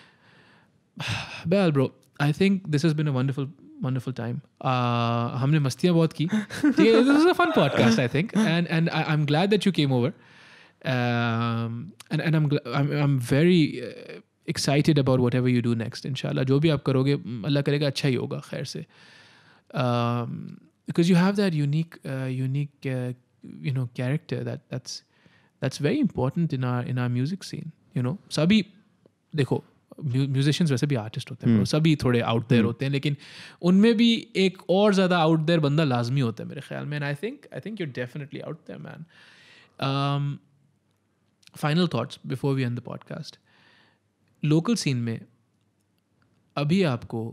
Well, bro, I think this has been a wonderful, wonderful time. Uh, हमने मस्तियाँ बहुत की. This was a fun podcast, I think, and and I, I'm glad that you came over. Um, and and I'm gl- I'm I'm very uh, excited about whatever you do next. Inshallah, जो भी आप करोगे, अल्लाह करेगा अच्छा ही होगा खैर से. Um, because you have that unique, uh, unique, uh, you know, character that that's that's very important in our in our music scene. You know, सभी देखो, म्यूजिशियंस वैसे भी आर्टिस्ट होते हैं, सभी थोड़े आउट देयर होते हैं, लेकिन उनमें भी एक और ज़्यादा आउट देयर बंदा लाजमी होता है मेरे ख्याल में. And I think I think you are definitely out there man. Final thoughts before we end the podcast. Local scene में अभी आपको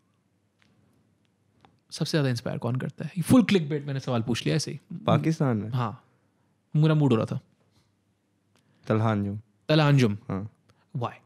सबसे ज़्यादा इंस्पायर कौन करता है? फुल क्लिक बेट मैंने सवाल पूछ लिया ऐसे ही. पाकिस्तान में? हाँ, मेरा मूड हो रहा था. तलहा अंजुम. तलहा अंजुम. हाँ. वाई?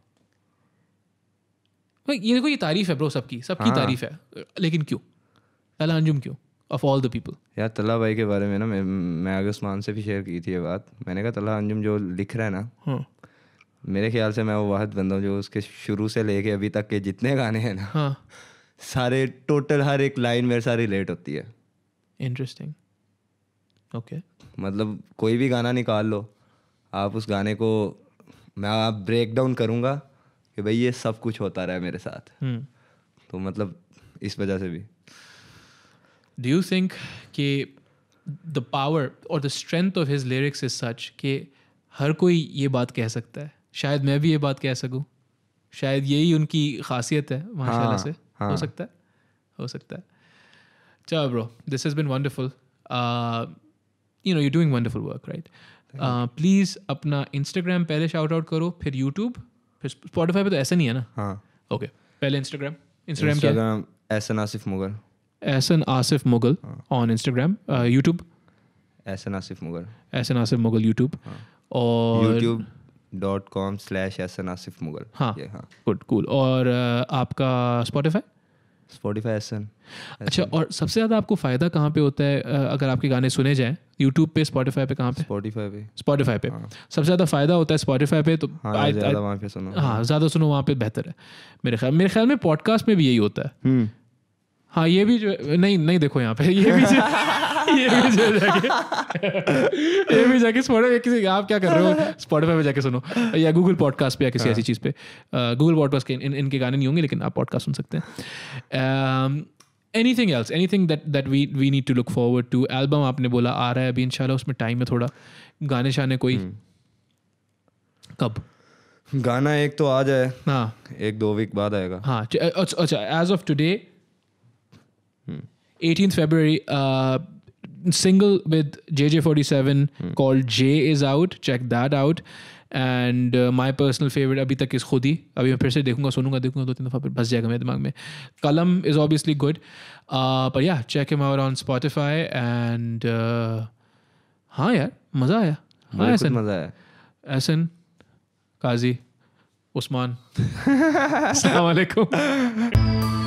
ये देखो, ये तारीफ है ब्रो, सबकी सबकी हाँ. तारीफ है, लेकिन क्यों तलहा अंजुम, क्यों ऑफ ऑल द पीपल? यार तलहा भाई के बारे में ना मैं मैं आगे उस्मान से भी शेयर की थी ये बात. मैंने कहा तलहा अंजुम जो लिख रहा है ना, हाँ. मेरे ख्याल से मैं वो वाहिद बंदा हूँ जो उसके शुरू से लेके अभी तक के जितने गाने हैं ना, हाँ. सारे टोटल हर एक लाइन मेरे साथ रिलेट होती है. इंटरेस्टिंग. ओके. मतलब कोई भी गाना निकाल लो आप, उस गाने को मैं आप ब्रेक डाउन करूँगा कि भाई ये सब कुछ होता रहा है मेरे साथ. hmm. तो मतलब इस वजह से भी. डू यू थिंक कि द पावर और the strength of his lyrics is such कि हर कोई ये बात कह सकता है? शायद मैं भी ये बात कह सकूँ, शायद यही उनकी खासियत है माशाल्लाह से. हाँ. हो सकता है, हो सकता है. चलो bro, this has been wonderful. You know, you doing wonderful work, right? Please अपना इंस्टाग्राम पहले शाउट आउट करो, फिर यूट्यूब, फिर स्पॉटिफाई पे तो ऐसा नहीं है ना? हाँ. Okay okay. पहले इंस्टाग्राम. इंस्टाग्राम क्या? Instagram Ehsan Asif Mughal. Ehsan Asif Mughal on Instagram. YouTube Ehsan Asif Mughal. Ehsan Asif Mughal YouTube. और YouTube dot com slash Ehsan Asif Mughal. हाँ. हाँ. Good, cool. और uh, आपका स्पॉटिफाई? स्पॉटिफाई एहसन. अच्छा, और सबसे ज़्यादा आपको फ़ायदा कहाँ पे होता है uh, अगर आपके गाने सुने जाएँ? यूट्यूब पे, स्पॉटिफाई पे, कहाँ पे? स्पॉटिफाई पे. स्पॉटिफाई पे सबसे ज़्यादा फ़ायदा होता है स्पॉटिफाई पे. तो हाँ, ज़्यादा वहाँ पे सुनो. हाँ, ज़्यादा सुनो वहाँ पे बेहतर है मेरे ख्याल मेरे ख्याल में. पॉडकास्ट में भी यही होता है. हाँ ये भी जो नहीं नहीं देखो यहाँ पे ये भी जो, ये भी जो जाके ये भी जाके स्पॉटिफाई किसी आप क्या कर रहे हो स्पॉटिफाई पे जाके सुनो या गूगल पॉडकास्ट पे या किसी ऐसी चीज़ पे गूगल पॉडकास्ट के इन, इनके गाने नहीं होंगे लेकिन आप पॉडकास्ट सुन सकते हैं. Anything else anything that that we we need to look forward to. Album आपने बोला आ रहा है अभी इंशाल्लाह उसमें टाइम है थोड़ा. गाने शाने कोई कब गाना एक तो आ जाए हाँ एक दो वीक बाद आएगा. हाँ अच्छा अच्छा as of today eighteenth February uh, single with J J forty-seven hmm. called J is out. Check that out. And uh, my personal favorite अभी तक is खुदी. अभी मैं फिर से देखूंगा सुनूंगा देखूंगा दो तीन दफ़ा फिर बस जाएगा मेरे दिमाग में. कलम is obviously good. Uh, but yeah, check him out on Spotify. And uh, हाँ यार मज़ा आया. हाँ ऐसन मज़ा आया. ऐसन काजी उस्मान अस्सलाम वालेकुम.